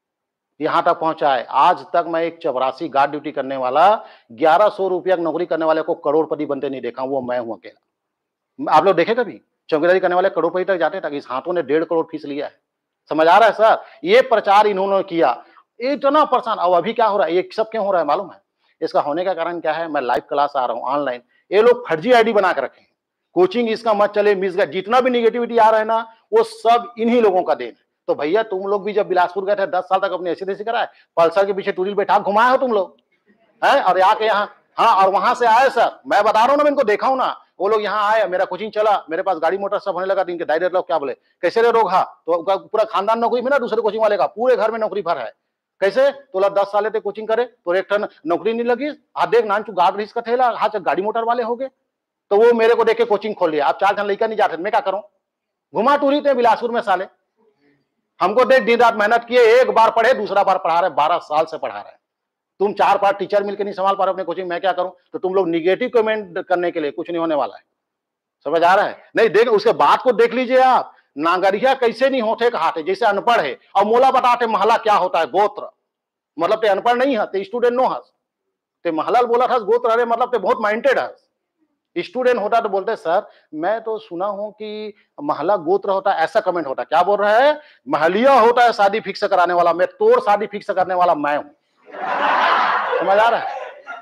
यहां तक पहुंचा है। आज तक मैं एक चपरासी गार्ड ड्यूटी करने वाला, ग्यारह सौ रुपया की नौकरी करने वाले को करोड़पति बनते नहीं देखा, वो मैं हूं अकेला। आप लोग देखे कभी चौकीदारी करने वाले करोड़पति तक जाते तक? इस हाथों ने डेढ़ करोड़ फीस लिया है, समझ आ रहा है सर? ये प्रचार इन्होंने किया, इतना परेशान। अब अभी क्या हो रहा है, ये सब क्यों हो रहा है मालूम है? इसका होने का कारण क्या है? मैं लाइव क्लास आ रहा हूँ ऑनलाइन, ये लोग फर्जी आईडी बना के रखे हैं, कोचिंग इसका मत चले, मिस गए, जितना भी निगेटिविटी आ रहा है ना, वो सब इन्हीं लोगों का देन है। तो भैया तुम लोग भी जब बिलासपुर गए थे, दस साल तक अपने ऐसे तैसे कराए, पल्सर के पीछे टूरिल बैठा घुमाए हो तुम लोग, हैं? और आके यहाँ, हाँ, और वहां से आए सर, मैं बता रहा हूँ ना, मैं इनको देखा हूं ना, वो लोग यहाँ आए, मेरा कोचिंग चला, मेरे पास गाड़ी मोटर सब होने लगा, तो इनके दायरे लोग क्या बोले, कैसे रे रोग, हाँ तो पूरा खानदान नौकरी में ना, दूसरे कोचिंग वाले का पूरे घर में नौकरी भर है, कैसे तो ला दस साल थे कोचिंग करे तो एक ठन नौकरी नहीं लगी, हाथ देख नान चू गाड़ रिस का ठेला, हाँ गाड़ी मोटर वाले हो गए, तो वो मेरे को देख के कोचिंग खोल लिया। अब चार जन लड़का नहीं जाते, मैं क्या करूं, घुमा टूरी थे बिलासपुर में साले, हमको देख दिन रात मेहनत किए, एक बार पढ़े दूसरा बार पढ़ा रहे, बारह साल से पढ़ा रहे, तुम चार पांच टीचर मिलकर नहीं संभाल पा रहे अपने कोचिंग, मैं क्या करूं, तो तुम लोग निगेटिव कमेंट करने के लिए कुछ नहीं होने वाला है, समझ आ रहा है, नहीं देख उसके बात को देख लीजिए आप, नागरिया कैसे नहीं होते कहाते, जैसे अनपढ़ है और मोला बताते महला क्या होता है, गोत्र, मतलब ते अनपढ़ नहीं है, ते स्टूडेंट नो हस, ते महला बोला था गोत्र, अरे मतलब ते बहुत माइंडेड है, स्टूडेंट होता तो बोलते सर मैं तो सुना हूं कि महला गोत्र होता है, ऐसा कमेंट होता, क्या बोल रहा है, महलिया होता है शादी फिक्स कराने वाला, मैं तोड़ शादी फिक्स करने वाला मैं हूं, समझ आ रहा है,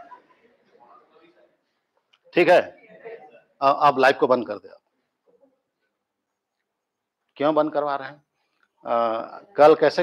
ठीक है। अब लाइव को बंद कर दे, क्यों बंद करवा रहे हैं, आ, कल कैसे